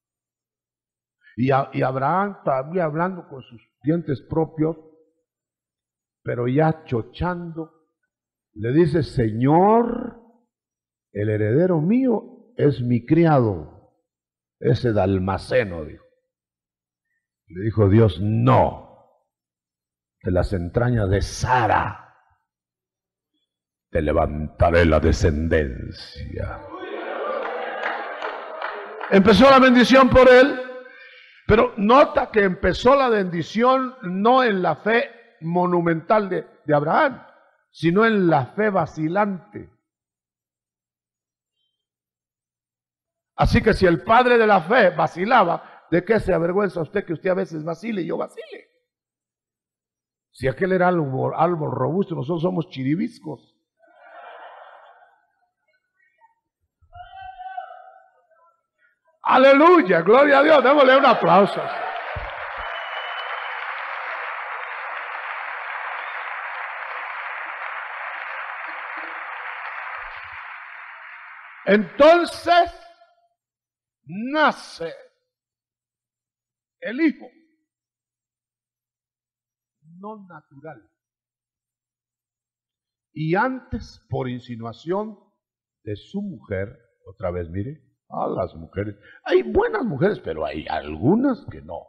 Y, a, y Abraham todavía hablando con sus dientes propios, pero ya chochando, le dice, Señor, el heredero mío es mi criado, ese Dalmaceno, dijo. Le dijo Dios, no, de las entrañas de Sara te levantaré la descendencia. Empezó la bendición por él, pero nota que empezó la bendición no en la fe monumental de, de Abraham, sino en la fe vacilante. Así que si el padre de la fe vacilaba, ¿de qué se avergüenza usted que usted a veces vacile y yo vacile? Si aquel era árbol, árbol robusto, nosotros somos chiribiscos. Aleluya, gloria a Dios, démosle un aplauso. Entonces nace el hijo, no natural. Y antes, por insinuación de su mujer, otra vez mire, a las mujeres, hay buenas mujeres, pero hay algunas que no.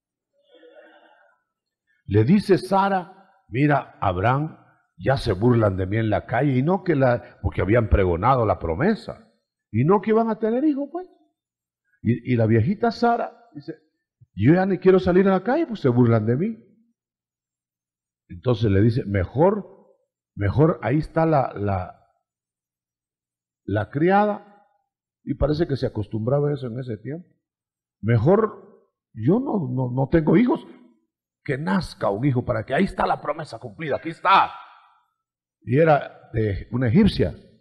Le dice Sara, mira, Abraham, ya se burlan de mí en la calle, y no que la, porque habían pregonado la promesa, y no que iban a tener hijos, pues. Y, y la viejita Sara dice, yo ya ni quiero salir a la calle, pues se burlan de mí. Entonces le dice, mejor, mejor ahí está la, la, la criada, y parece que se acostumbraba a eso en ese tiempo. Mejor, yo no, no, no tengo hijos, que nazca un hijo para que ahí está la promesa cumplida, aquí está. Y era de una egipcia,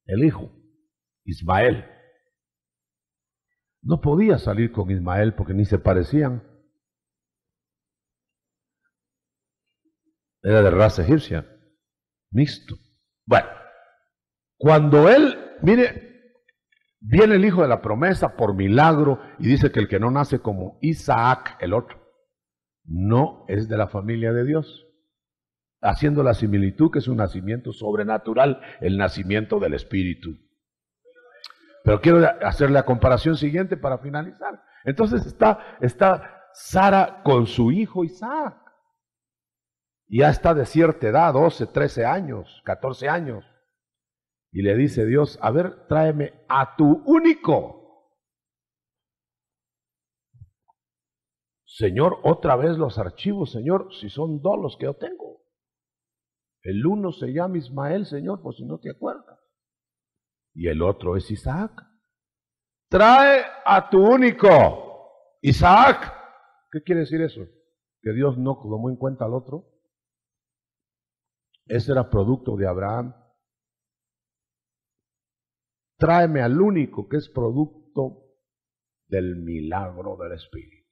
el hijo, Ismael. No podía salir con Ismael porque ni se parecían. Era de raza egipcia, mixto. Bueno, cuando él, mire, viene el hijo de la promesa por milagro y dice que el que no nace como Isaac, el otro, no es de la familia de Dios, haciendo la similitud que es un nacimiento sobrenatural, el nacimiento del Espíritu. Pero quiero hacer la comparación siguiente para finalizar. Entonces está, está Sara con su hijo Isaac. Ya está de cierta edad, doce, trece años, catorce años. Y le dice Dios, a ver, tráeme a tu único. Señor, otra vez los archivos, Señor, si son dos los que yo tengo. El uno se llama Ismael, Señor, por si no te acuerdas. Y el otro es Isaac. Trae a tu único, Isaac. ¿Qué quiere decir eso? ¿Que Dios no tomó en cuenta al otro? Ese era producto de Abraham. Tráeme al único que es producto del milagro del Espíritu.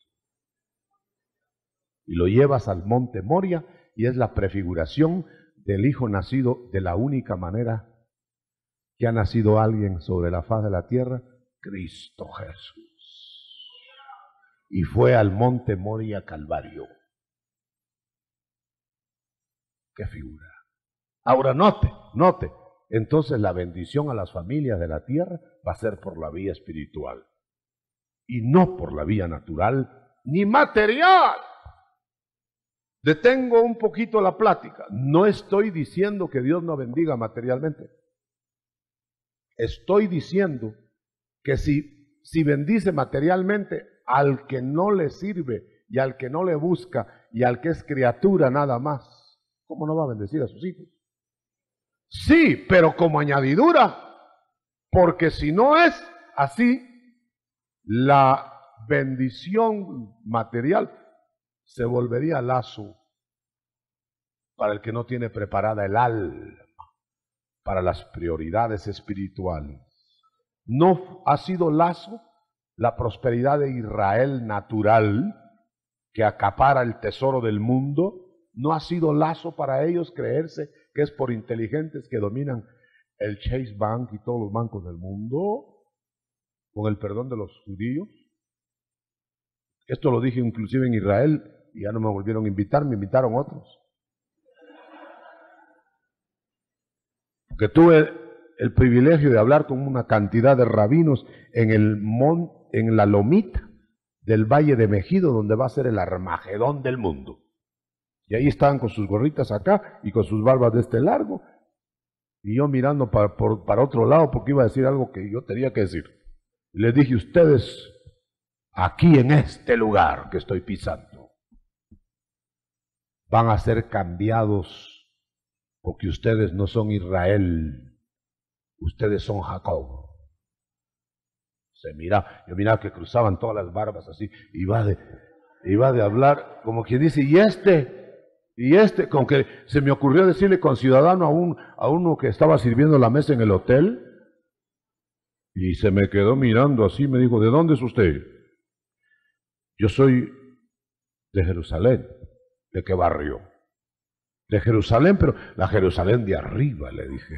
Y lo llevas al monte Moria y es la prefiguración del hijo nacido de la única manera que ha nacido alguien sobre la faz de la tierra, Cristo Jesús. Y fue al monte Moria Calvario. ¿Qué figura? Ahora note, note. Entonces la bendición a las familias de la tierra va a ser por la vía espiritual y no por la vía natural ni material. Detengo un poquito la plática. No estoy diciendo que Dios no bendiga materialmente. Estoy diciendo que si, si bendice materialmente al que no le sirve y al que no le busca y al que es criatura nada más, ¿cómo no va a bendecir a sus hijos? Sí, pero como añadidura, porque si no es así, la bendición material se volvería lazo para el que no tiene preparada el alma para las prioridades espirituales. No ha sido lazo la prosperidad de Israel natural que acapara el tesoro del mundo. No ha sido lazo para ellos creerse que es por inteligentes que dominan el Chase Bank y todos los bancos del mundo, con el perdón de los judíos. Esto lo dije inclusive en Israel y ya no me volvieron a invitar, me invitaron otros. Porque tuve el privilegio de hablar con una cantidad de rabinos en, el mon, en la lomita del Valle de Megido, donde va a ser el Armagedón del mundo. Y ahí estaban con sus gorritas acá y con sus barbas de este largo. Y yo mirando para, por, para otro lado porque iba a decir algo que yo tenía que decir. Y les dije, ustedes aquí en este lugar que estoy pisando van a ser cambiados porque ustedes no son Israel, ustedes son Jacob. Se mira, yo miraba que cruzaban todas las barbas así, iba de, iba de hablar como quien dice, y este... Y este, con que se me ocurrió decirle con ciudadano a, un, a uno que estaba sirviendo la mesa en el hotel, y se me quedó mirando así, me dijo, ¿de dónde es usted? Yo soy de Jerusalén. ¿De qué barrio? De Jerusalén, pero la Jerusalén de arriba, le dije.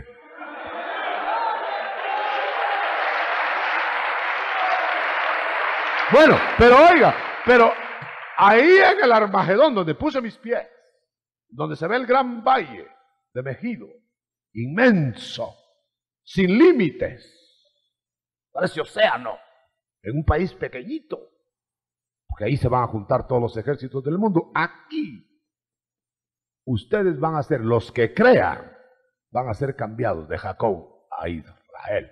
Bueno, pero oiga, pero ahí en el Armagedón, donde puse mis pies, donde se ve el gran valle de Megido, inmenso, sin límites, parece océano, en un país pequeñito, porque ahí se van a juntar todos los ejércitos del mundo. Aquí, ustedes van a ser, los que crean, van a ser cambiados de Jacob a Israel.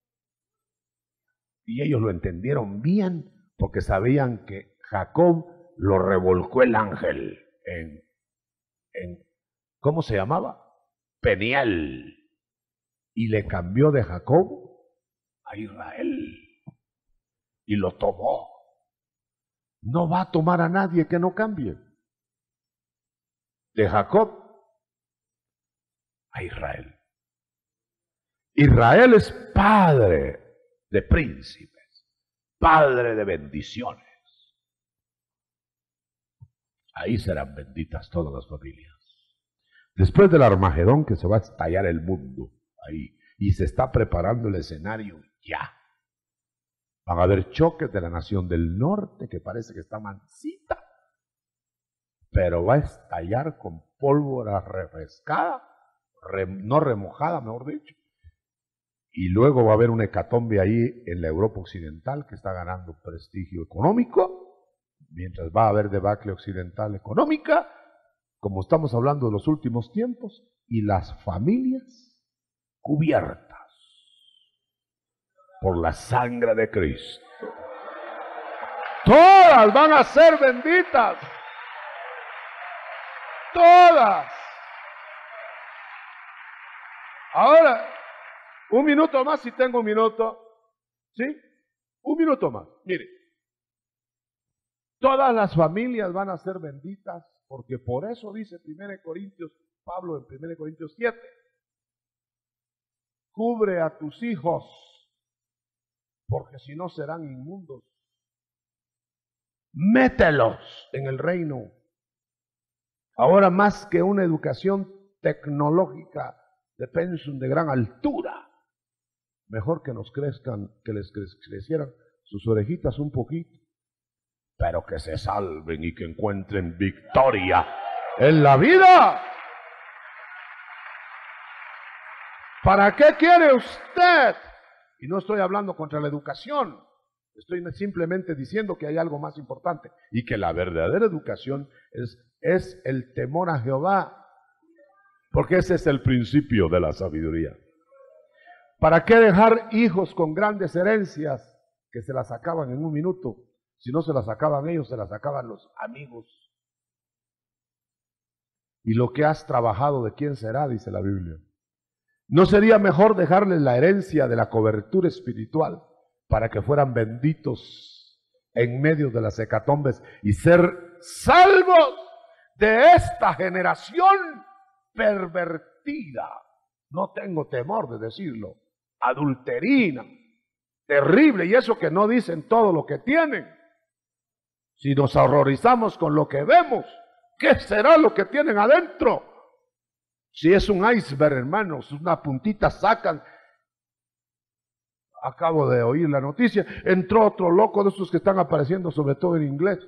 Y ellos lo entendieron bien, porque sabían que Jacob lo revolcó el ángel en En, ¿cómo se llamaba? Peniel. Y le cambió de Jacob a Israel. Y lo tomó. No va a tomar a nadie que no cambie. De Jacob a Israel. Israel es padre de príncipes, padre de bendiciones. Ahí serán benditas todas las familias. Después del Armagedón, que se va a estallar el mundo ahí, y se está preparando el escenario ya. Van a haber choques de la nación del norte, que parece que está mansita, pero va a estallar con pólvora refrescada, re, no remojada, mejor dicho. Y luego va a haber una hecatombe ahí en la Europa occidental que está ganando prestigio económico, mientras va a haber debacle occidental económica, como estamos hablando de los últimos tiempos, y las familias cubiertas por la sangre de Cristo. Todas van a ser benditas. Todas. Ahora, un minuto más si tengo un minuto. ¿Sí? Un minuto más. Mire. Todas las familias van a ser benditas porque por eso dice primera Corintios, Pablo en primera Corintios siete. Cubre a tus hijos porque si no serán inmundos. Mételos en el reino. Ahora más que una educación tecnológica de pensum de gran altura, mejor que nos crezcan, que les crecieran sus orejitas un poquito, pero que se salven y que encuentren victoria en la vida. ¿Para qué quiere usted? Y no estoy hablando contra la educación, estoy simplemente diciendo que hay algo más importante y que la verdadera educación es, es el temor a Jehová, porque ese es el principio de la sabiduría. ¿Para qué dejar hijos con grandes herencias que se las acaban en un minuto? Si no se las acaban ellos, se las acaban los amigos. Y lo que has trabajado, ¿de quién será? Dice la Biblia. ¿No sería mejor dejarles la herencia de la cobertura espiritual para que fueran benditos en medio de las hecatombes y ser salvos de esta generación pervertida? No tengo temor de decirlo, adulterina, terrible, y eso que no dicen todo lo que tienen. Si nos horrorizamos con lo que vemos, ¿qué será lo que tienen adentro? Si es un iceberg, hermanos, una puntita sacan. Acabo de oír la noticia, entró otro loco de estos que están apareciendo sobre todo en inglés.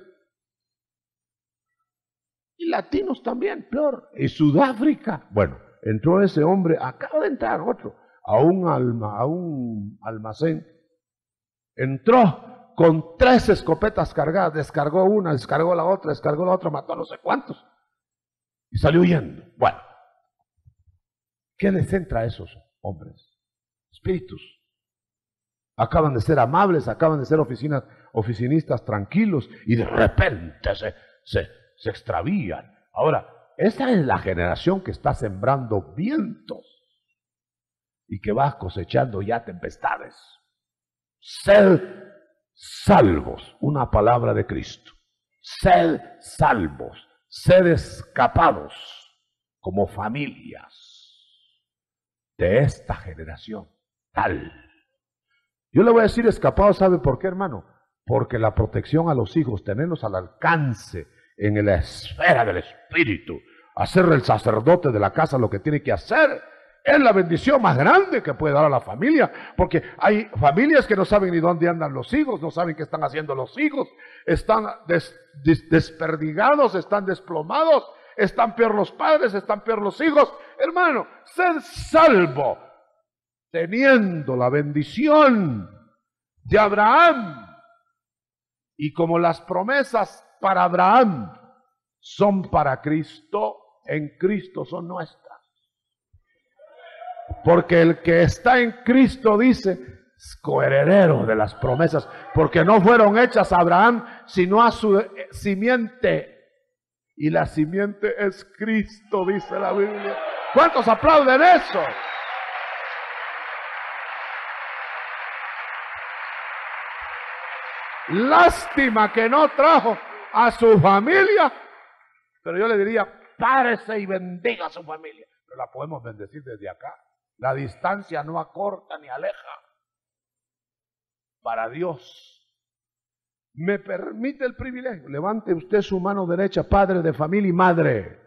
Y latinos también, peor. Y Sudáfrica. Bueno, entró ese hombre, acaba de entrar otro, a un, alma, a un almacén. Entró con tres escopetas cargadas, descargó una, descargó la otra, descargó la otra, mató a no sé cuántos. Y salió huyendo. Bueno. ¿Qué les entra a esos hombres? Espíritus. Acaban de ser amables, acaban de ser oficinas, oficinistas tranquilos y de repente se, se, se extravían. Ahora, esa es la generación que está sembrando vientos y que va cosechando ya tempestades. Sed salvos, una palabra de Cristo. Sed salvos, sed escapados como familias de esta generación tal. Yo le voy a decir escapado, ¿sabe por qué, hermano? Porque la protección a los hijos, tenerlos al alcance en la esfera del Espíritu, hacerle el sacerdote de la casa lo que tiene que hacer, es la bendición más grande que puede dar a la familia, porque hay familias que no saben ni dónde andan los hijos, no saben qué están haciendo los hijos, están des, des, desperdigados, están desplomados, están peor los padres, están peor los hijos. Hermano, sed salvo, teniendo la bendición de Abraham. Y como las promesas para Abraham son para Cristo, en Cristo son nuestras. Porque el que está en Cristo, dice, es coheredero de las promesas, porque no fueron hechas a Abraham, sino a su simiente. Y la simiente es Cristo, dice la Biblia. ¿Cuántos aplauden eso? Lástima que no trajo a su familia, pero yo le diría, párese y bendiga a su familia. Pero la podemos bendecir desde acá. La distancia no acorta ni aleja. Para Dios. Me permite el privilegio. Levante usted su mano derecha, padre de familia y madre.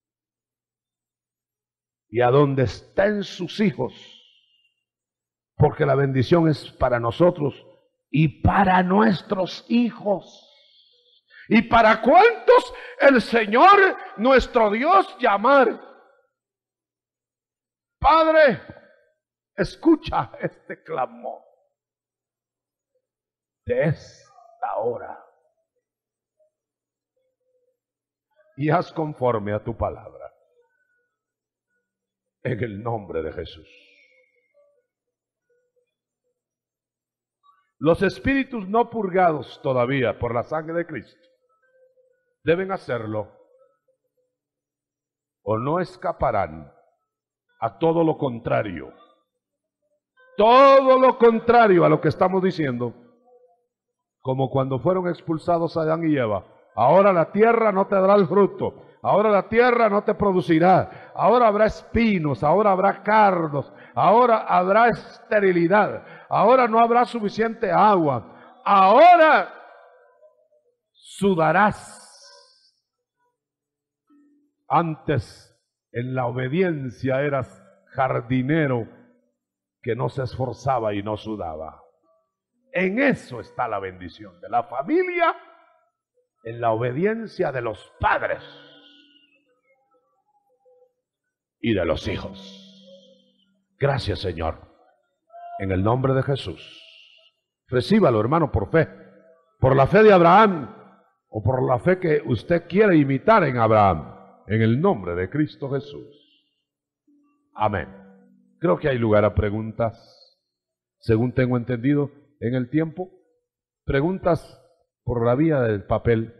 Y a donde estén sus hijos. Porque la bendición es para nosotros y para nuestros hijos. ¿Y para cuántos el Señor, nuestro Dios, llamar? Padre, escucha este clamor de esta hora y haz conforme a tu palabra. En el nombre de Jesús. Los espíritus no purgados todavía por la sangre de Cristo deben hacerlo o no escaparán a todo lo contrario. Todo lo contrario a lo que estamos diciendo. Como cuando fueron expulsados Adán y Eva. Ahora la tierra no te dará el fruto. Ahora la tierra no te producirá. Ahora habrá espinos. Ahora habrá cardos. Ahora habrá esterilidad. Ahora no habrá suficiente agua. Ahora sudarás. Antes, en la obediencia, eras jardinero que no se esforzaba y no sudaba. En eso está la bendición de la familia, en la obediencia de los padres y de los hijos. Gracias, Señor, en el nombre de Jesús. Recíbalo, hermano, por fe, por la fe de Abraham o por la fe que usted quiere imitar en Abraham, en el nombre de Cristo Jesús. Amén. Creo que hay lugar a preguntas, según tengo entendido en el tiempo. Preguntas por la vía del papel.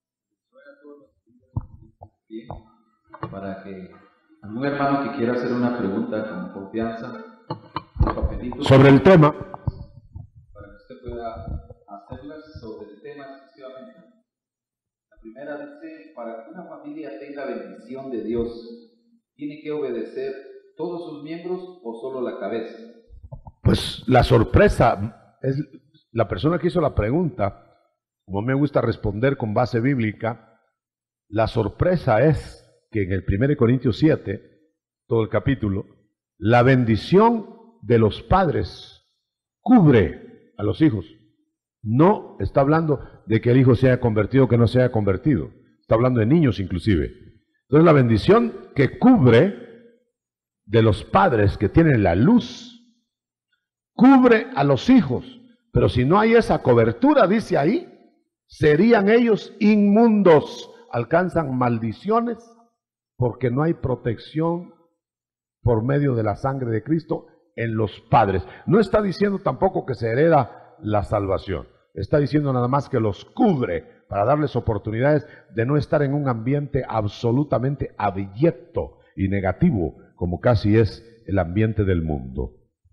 Bien, para que algún hermano que quiera hacer una pregunta con confianza, el papelito sobre el tema, para que usted pueda hacerlas sobre el tema exclusivamente. La primera dice: para que una familia tenga bendición de Dios, ¿tiene que obedecer todos sus miembros o solo la cabeza? Pues la sorpresa es la persona que hizo la pregunta. Como me gusta responder con base bíblica, la sorpresa es que en el primero Corintios siete, todo el capítulo, la bendición de los padres cubre a los hijos. No está hablando de que el hijo se haya convertido o que no se haya convertido. Está hablando de niños inclusive. Entonces la bendición que cubre de los padres que tienen la luz, cubre a los hijos. Pero si no hay esa cobertura, dice ahí, serían ellos inmundos. Alcanzan maldiciones porque no hay protección por medio de la sangre de Cristo en los padres. No está diciendo tampoco que se hereda la salvación. Está diciendo nada más que los cubre para darles oportunidades de no estar en un ambiente absolutamente abyecto y negativo, como casi es el ambiente del mundo.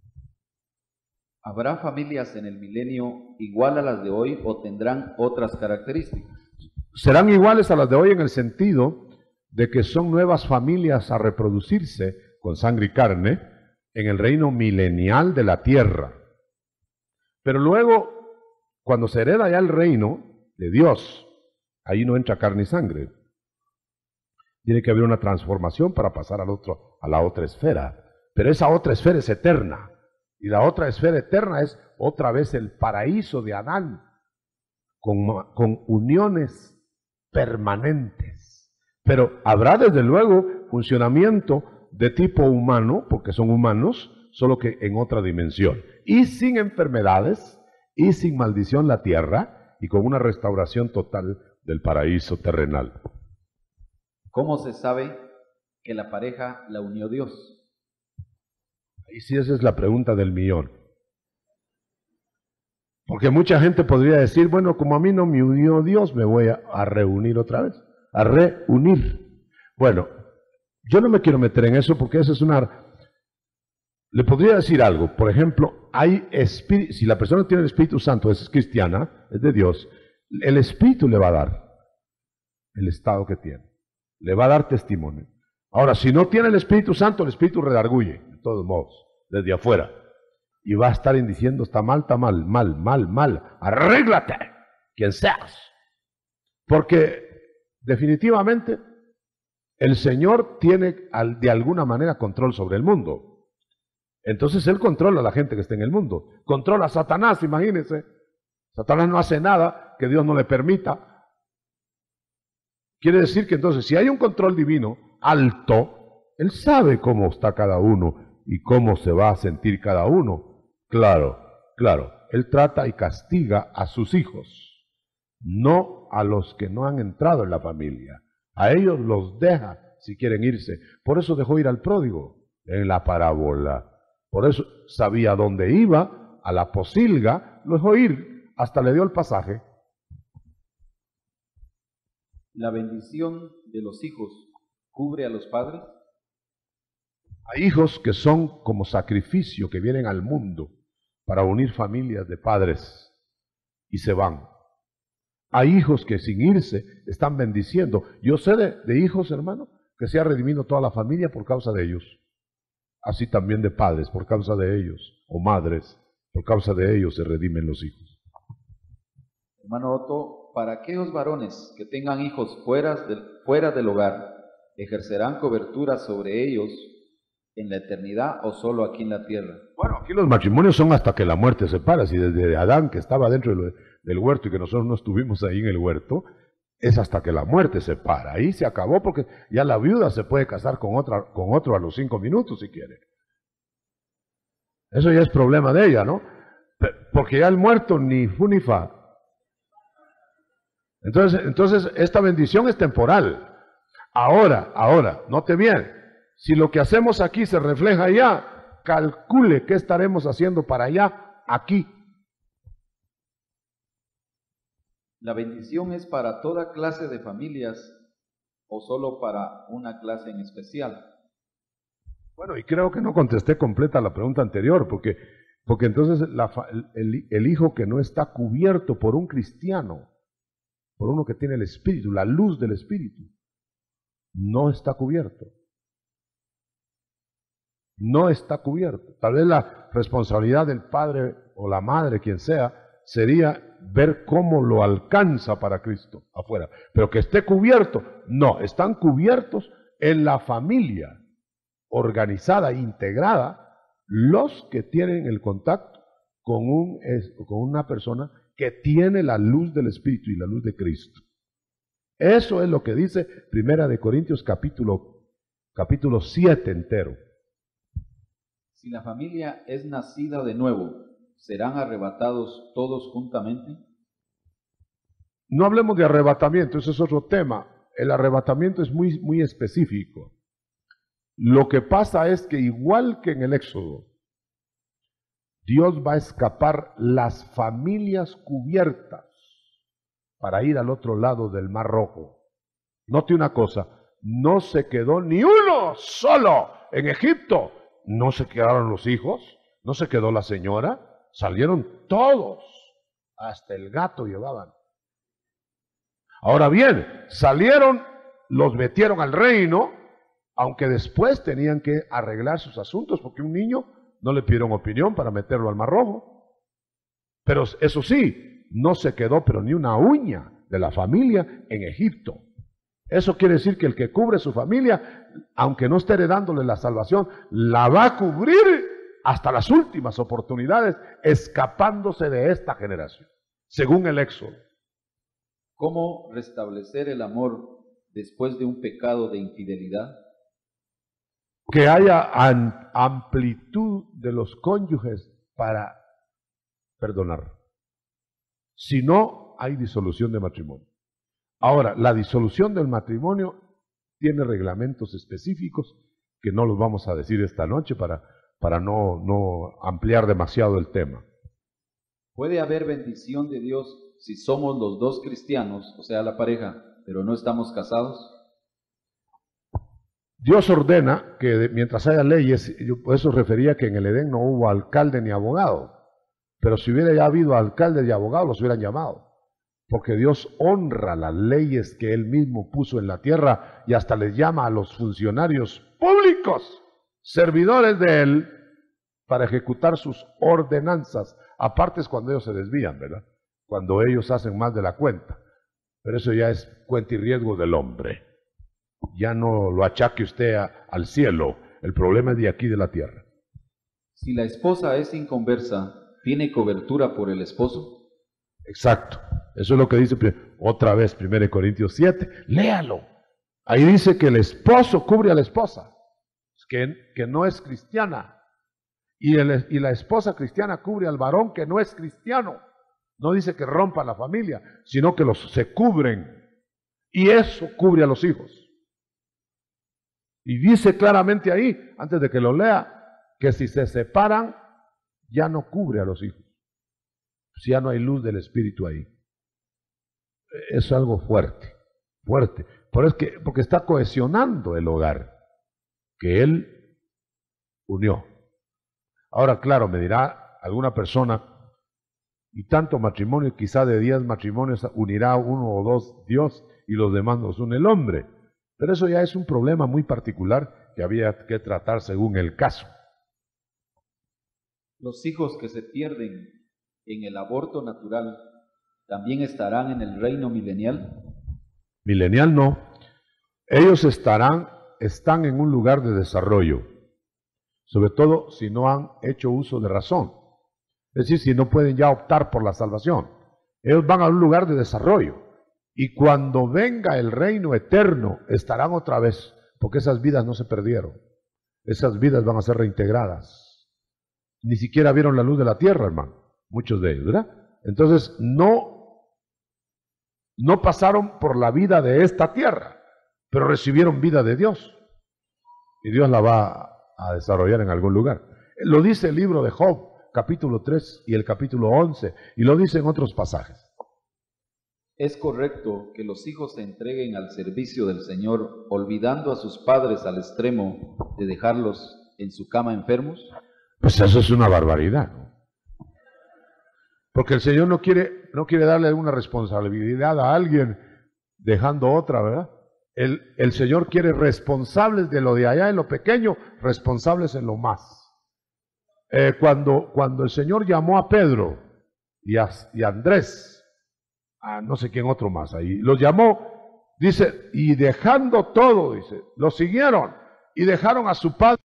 ¿Habrá familias en el milenio igual a las de hoy o tendrán otras características? Serán iguales a las de hoy en el sentido de que son nuevas familias a reproducirse con sangre y carne en el reino milenial de la tierra. Pero luego, cuando se hereda ya el reino de Dios, ahí no entra carne y sangre. Tiene que haber una transformación para pasar al otro, a la otra esfera. Pero esa otra esfera es eterna. Y la otra esfera eterna es otra vez el paraíso de Adán, con, con uniones permanentes. Pero habrá desde luego funcionamiento de tipo humano, porque son humanos, solo que en otra dimensión. Y sin enfermedades, y sin maldición la tierra, y con una restauración total del paraíso terrenal. ¿Cómo se sabe que la pareja la unió Dios? Y sí, esa es la pregunta del millón. Porque mucha gente podría decir, bueno, como a mí no me unió Dios, me voy a, a reunir otra vez, a reunir. Bueno, yo no me quiero meter en eso porque eso es una... Le podría decir algo, por ejemplo, hay espíritu, si la persona tiene el Espíritu Santo, es cristiana, es de Dios, el Espíritu le va a dar el estado que tiene, le va a dar testimonio. Ahora, si no tiene el Espíritu Santo, el Espíritu redarguye. todos modos, desde afuera. Y va a estar diciendo, está mal, está mal, mal, mal, mal, arréglate, quien seas. Porque definitivamente el Señor tiene de alguna manera control sobre el mundo. Entonces Él controla a la gente que está en el mundo. Controla a Satanás, imagínense. Satanás no hace nada que Dios no le permita. Quiere decir que entonces si hay un control divino alto, Él sabe cómo está cada uno y cómo se va a sentir cada uno. Claro, claro, Él trata y castiga a sus hijos, no a los que no han entrado en la familia. A ellos los deja si quieren irse. Por eso dejó ir al pródigo en la parábola. Por eso sabía dónde iba, a la posilga, lo dejó ir, hasta le dio el pasaje. ¿La bendición de los hijos cubre a los padres? Hay hijos que son como sacrificio, que vienen al mundo para unir familias de padres y se van. Hay hijos que sin irse están bendiciendo. Yo sé de, de hijos, hermano, que se ha redimido toda la familia por causa de ellos. Así también de padres, por causa de ellos, o madres, por causa de ellos se redimen los hijos. Hermano Otto, para aquellos varones que tengan hijos fuera del, fuera del hogar, ¿ejercerán cobertura sobre ellos en la eternidad o solo aquí en la tierra? Bueno, aquí los matrimonios son hasta que la muerte separa. Si desde Adán, que estaba dentro del, del huerto y que nosotros no estuvimos ahí en el huerto, es hasta que la muerte separa. Ahí se acabó porque ya la viuda se puede casar con, otra, con otro a los cinco minutos si quiere. Eso ya es problema de ella, ¿no? Porque ya el muerto ni fu ni fa. Entonces, entonces esta bendición es temporal. Ahora, ahora, note bien, si lo que hacemos aquí se refleja allá, calcule qué estaremos haciendo para allá, aquí. ¿La bendición es para toda clase de familias o solo para una clase en especial? Bueno, y creo que no contesté completa la pregunta anterior, porque, porque entonces la, el, el hijo que no está cubierto por un cristiano, por uno que tiene el Espíritu, la luz del Espíritu, no está cubierto. No está cubierto. Tal vez la responsabilidad del padre o la madre, quien sea, sería ver cómo lo alcanza para Cristo afuera. Pero que esté cubierto, no, están cubiertos en la familia organizada e integrada los que tienen el contacto con, un, con una persona que tiene la luz del Espíritu y la luz de Cristo. Eso es lo que dice Primera de Corintios capítulo, capítulo siete entero. Si la familia es nacida de nuevo, ¿serán arrebatados todos juntamente? No hablemos de arrebatamiento, ese es otro tema. El arrebatamiento es muy, muy específico. Lo que pasa es que igual que en el Éxodo, Dios va a escapar las familias cubiertas para ir al otro lado del Mar Rojo. Note una cosa, no se quedó ni uno solo en Egipto. No se quedaron los hijos, no se quedó la señora, salieron todos, hasta el gato llevaban. Ahora bien, salieron, los metieron al reino, aunque después tenían que arreglar sus asuntos, porque un niño no le pidieron opinión para meterlo al Mar Rojo. Pero eso sí, no se quedó pero ni una uña de la familia en Egipto. Eso quiere decir que el que cubre su familia, aunque no esté heredándole la salvación, la va a cubrir hasta las últimas oportunidades, escapándose de esta generación, según el Éxodo. ¿Cómo restablecer el amor después de un pecado de infidelidad? Que haya amplitud de los cónyuges para perdonar. Si no, hay disolución de matrimonio. Ahora, la disolución del matrimonio tiene reglamentos específicos que no los vamos a decir esta noche para, para no, no ampliar demasiado el tema. ¿Puede haber bendición de Dios si somos los dos cristianos, o sea, la pareja, pero no estamos casados? Dios ordena que mientras haya leyes, yo por eso refería que en el Edén no hubo alcalde ni abogado, pero si hubiera ya habido alcalde y abogado, los hubieran llamado. Porque Dios honra las leyes que Él mismo puso en la tierra y hasta les llama a los funcionarios públicos servidores de Él para ejecutar sus ordenanzas. Aparte es cuando ellos se desvían, ¿verdad? Cuando ellos hacen más de la cuenta. Pero eso ya es cuenta y riesgo del hombre. Ya no lo achaque usted a, al cielo. El problema es de aquí, de la tierra. Si la esposa es inconversa, ¿tiene cobertura por el esposo? Exacto. Eso es lo que dice otra vez primera Corintios siete. Léalo. Ahí dice que el esposo cubre a la esposa, que, que no es cristiana. Y, el, y la esposa cristiana cubre al varón que no es cristiano. No dice que rompa la familia, sino que los se cubren. Y eso cubre a los hijos. Y dice claramente ahí, antes de que lo lea, que si se separan, ya no cubre a los hijos. Si ya no hay luz del Espíritu ahí. Es algo fuerte, fuerte. Pero es que, porque está cohesionando el hogar que Él unió. Ahora, claro, me dirá alguna persona, y tanto matrimonio, quizá de diez matrimonios unirá uno o dos Dios y los demás nos une el hombre. Pero eso ya es un problema muy particular que había que tratar según el caso. Los hijos que se pierden en el aborto natural también estarán en el reino milenial. Milenial no. Ellos estarán, están en un lugar de desarrollo, sobre todo si no han hecho uso de razón. Es decir, si no pueden ya optar por la salvación. Ellos van a un lugar de desarrollo. Y cuando venga el reino eterno, estarán otra vez, porque esas vidas no se perdieron. Esas vidas van a ser reintegradas. Ni siquiera vieron la luz de la tierra, hermano. Muchos de ellos, ¿verdad? Entonces, no, no pasaron por la vida de esta tierra, pero recibieron vida de Dios. Y Dios la va a desarrollar en algún lugar. Lo dice el libro de Job, capítulo tres y el capítulo once, y lo dice en otros pasajes. ¿Es correcto que los hijos se entreguen al servicio del Señor, olvidando a sus padres al extremo de dejarlos en su cama enfermos? Pues eso es una barbaridad, ¿no? Porque el Señor no quiere, no quiere darle alguna responsabilidad a alguien dejando otra, ¿verdad? El, el Señor quiere responsables de lo de allá en lo pequeño, responsables en lo más. Eh, cuando, cuando el Señor llamó a Pedro y a, y a Andrés, a no sé quién otro más ahí, los llamó, dice, y dejando todo, dice, los siguieron y dejaron a su padre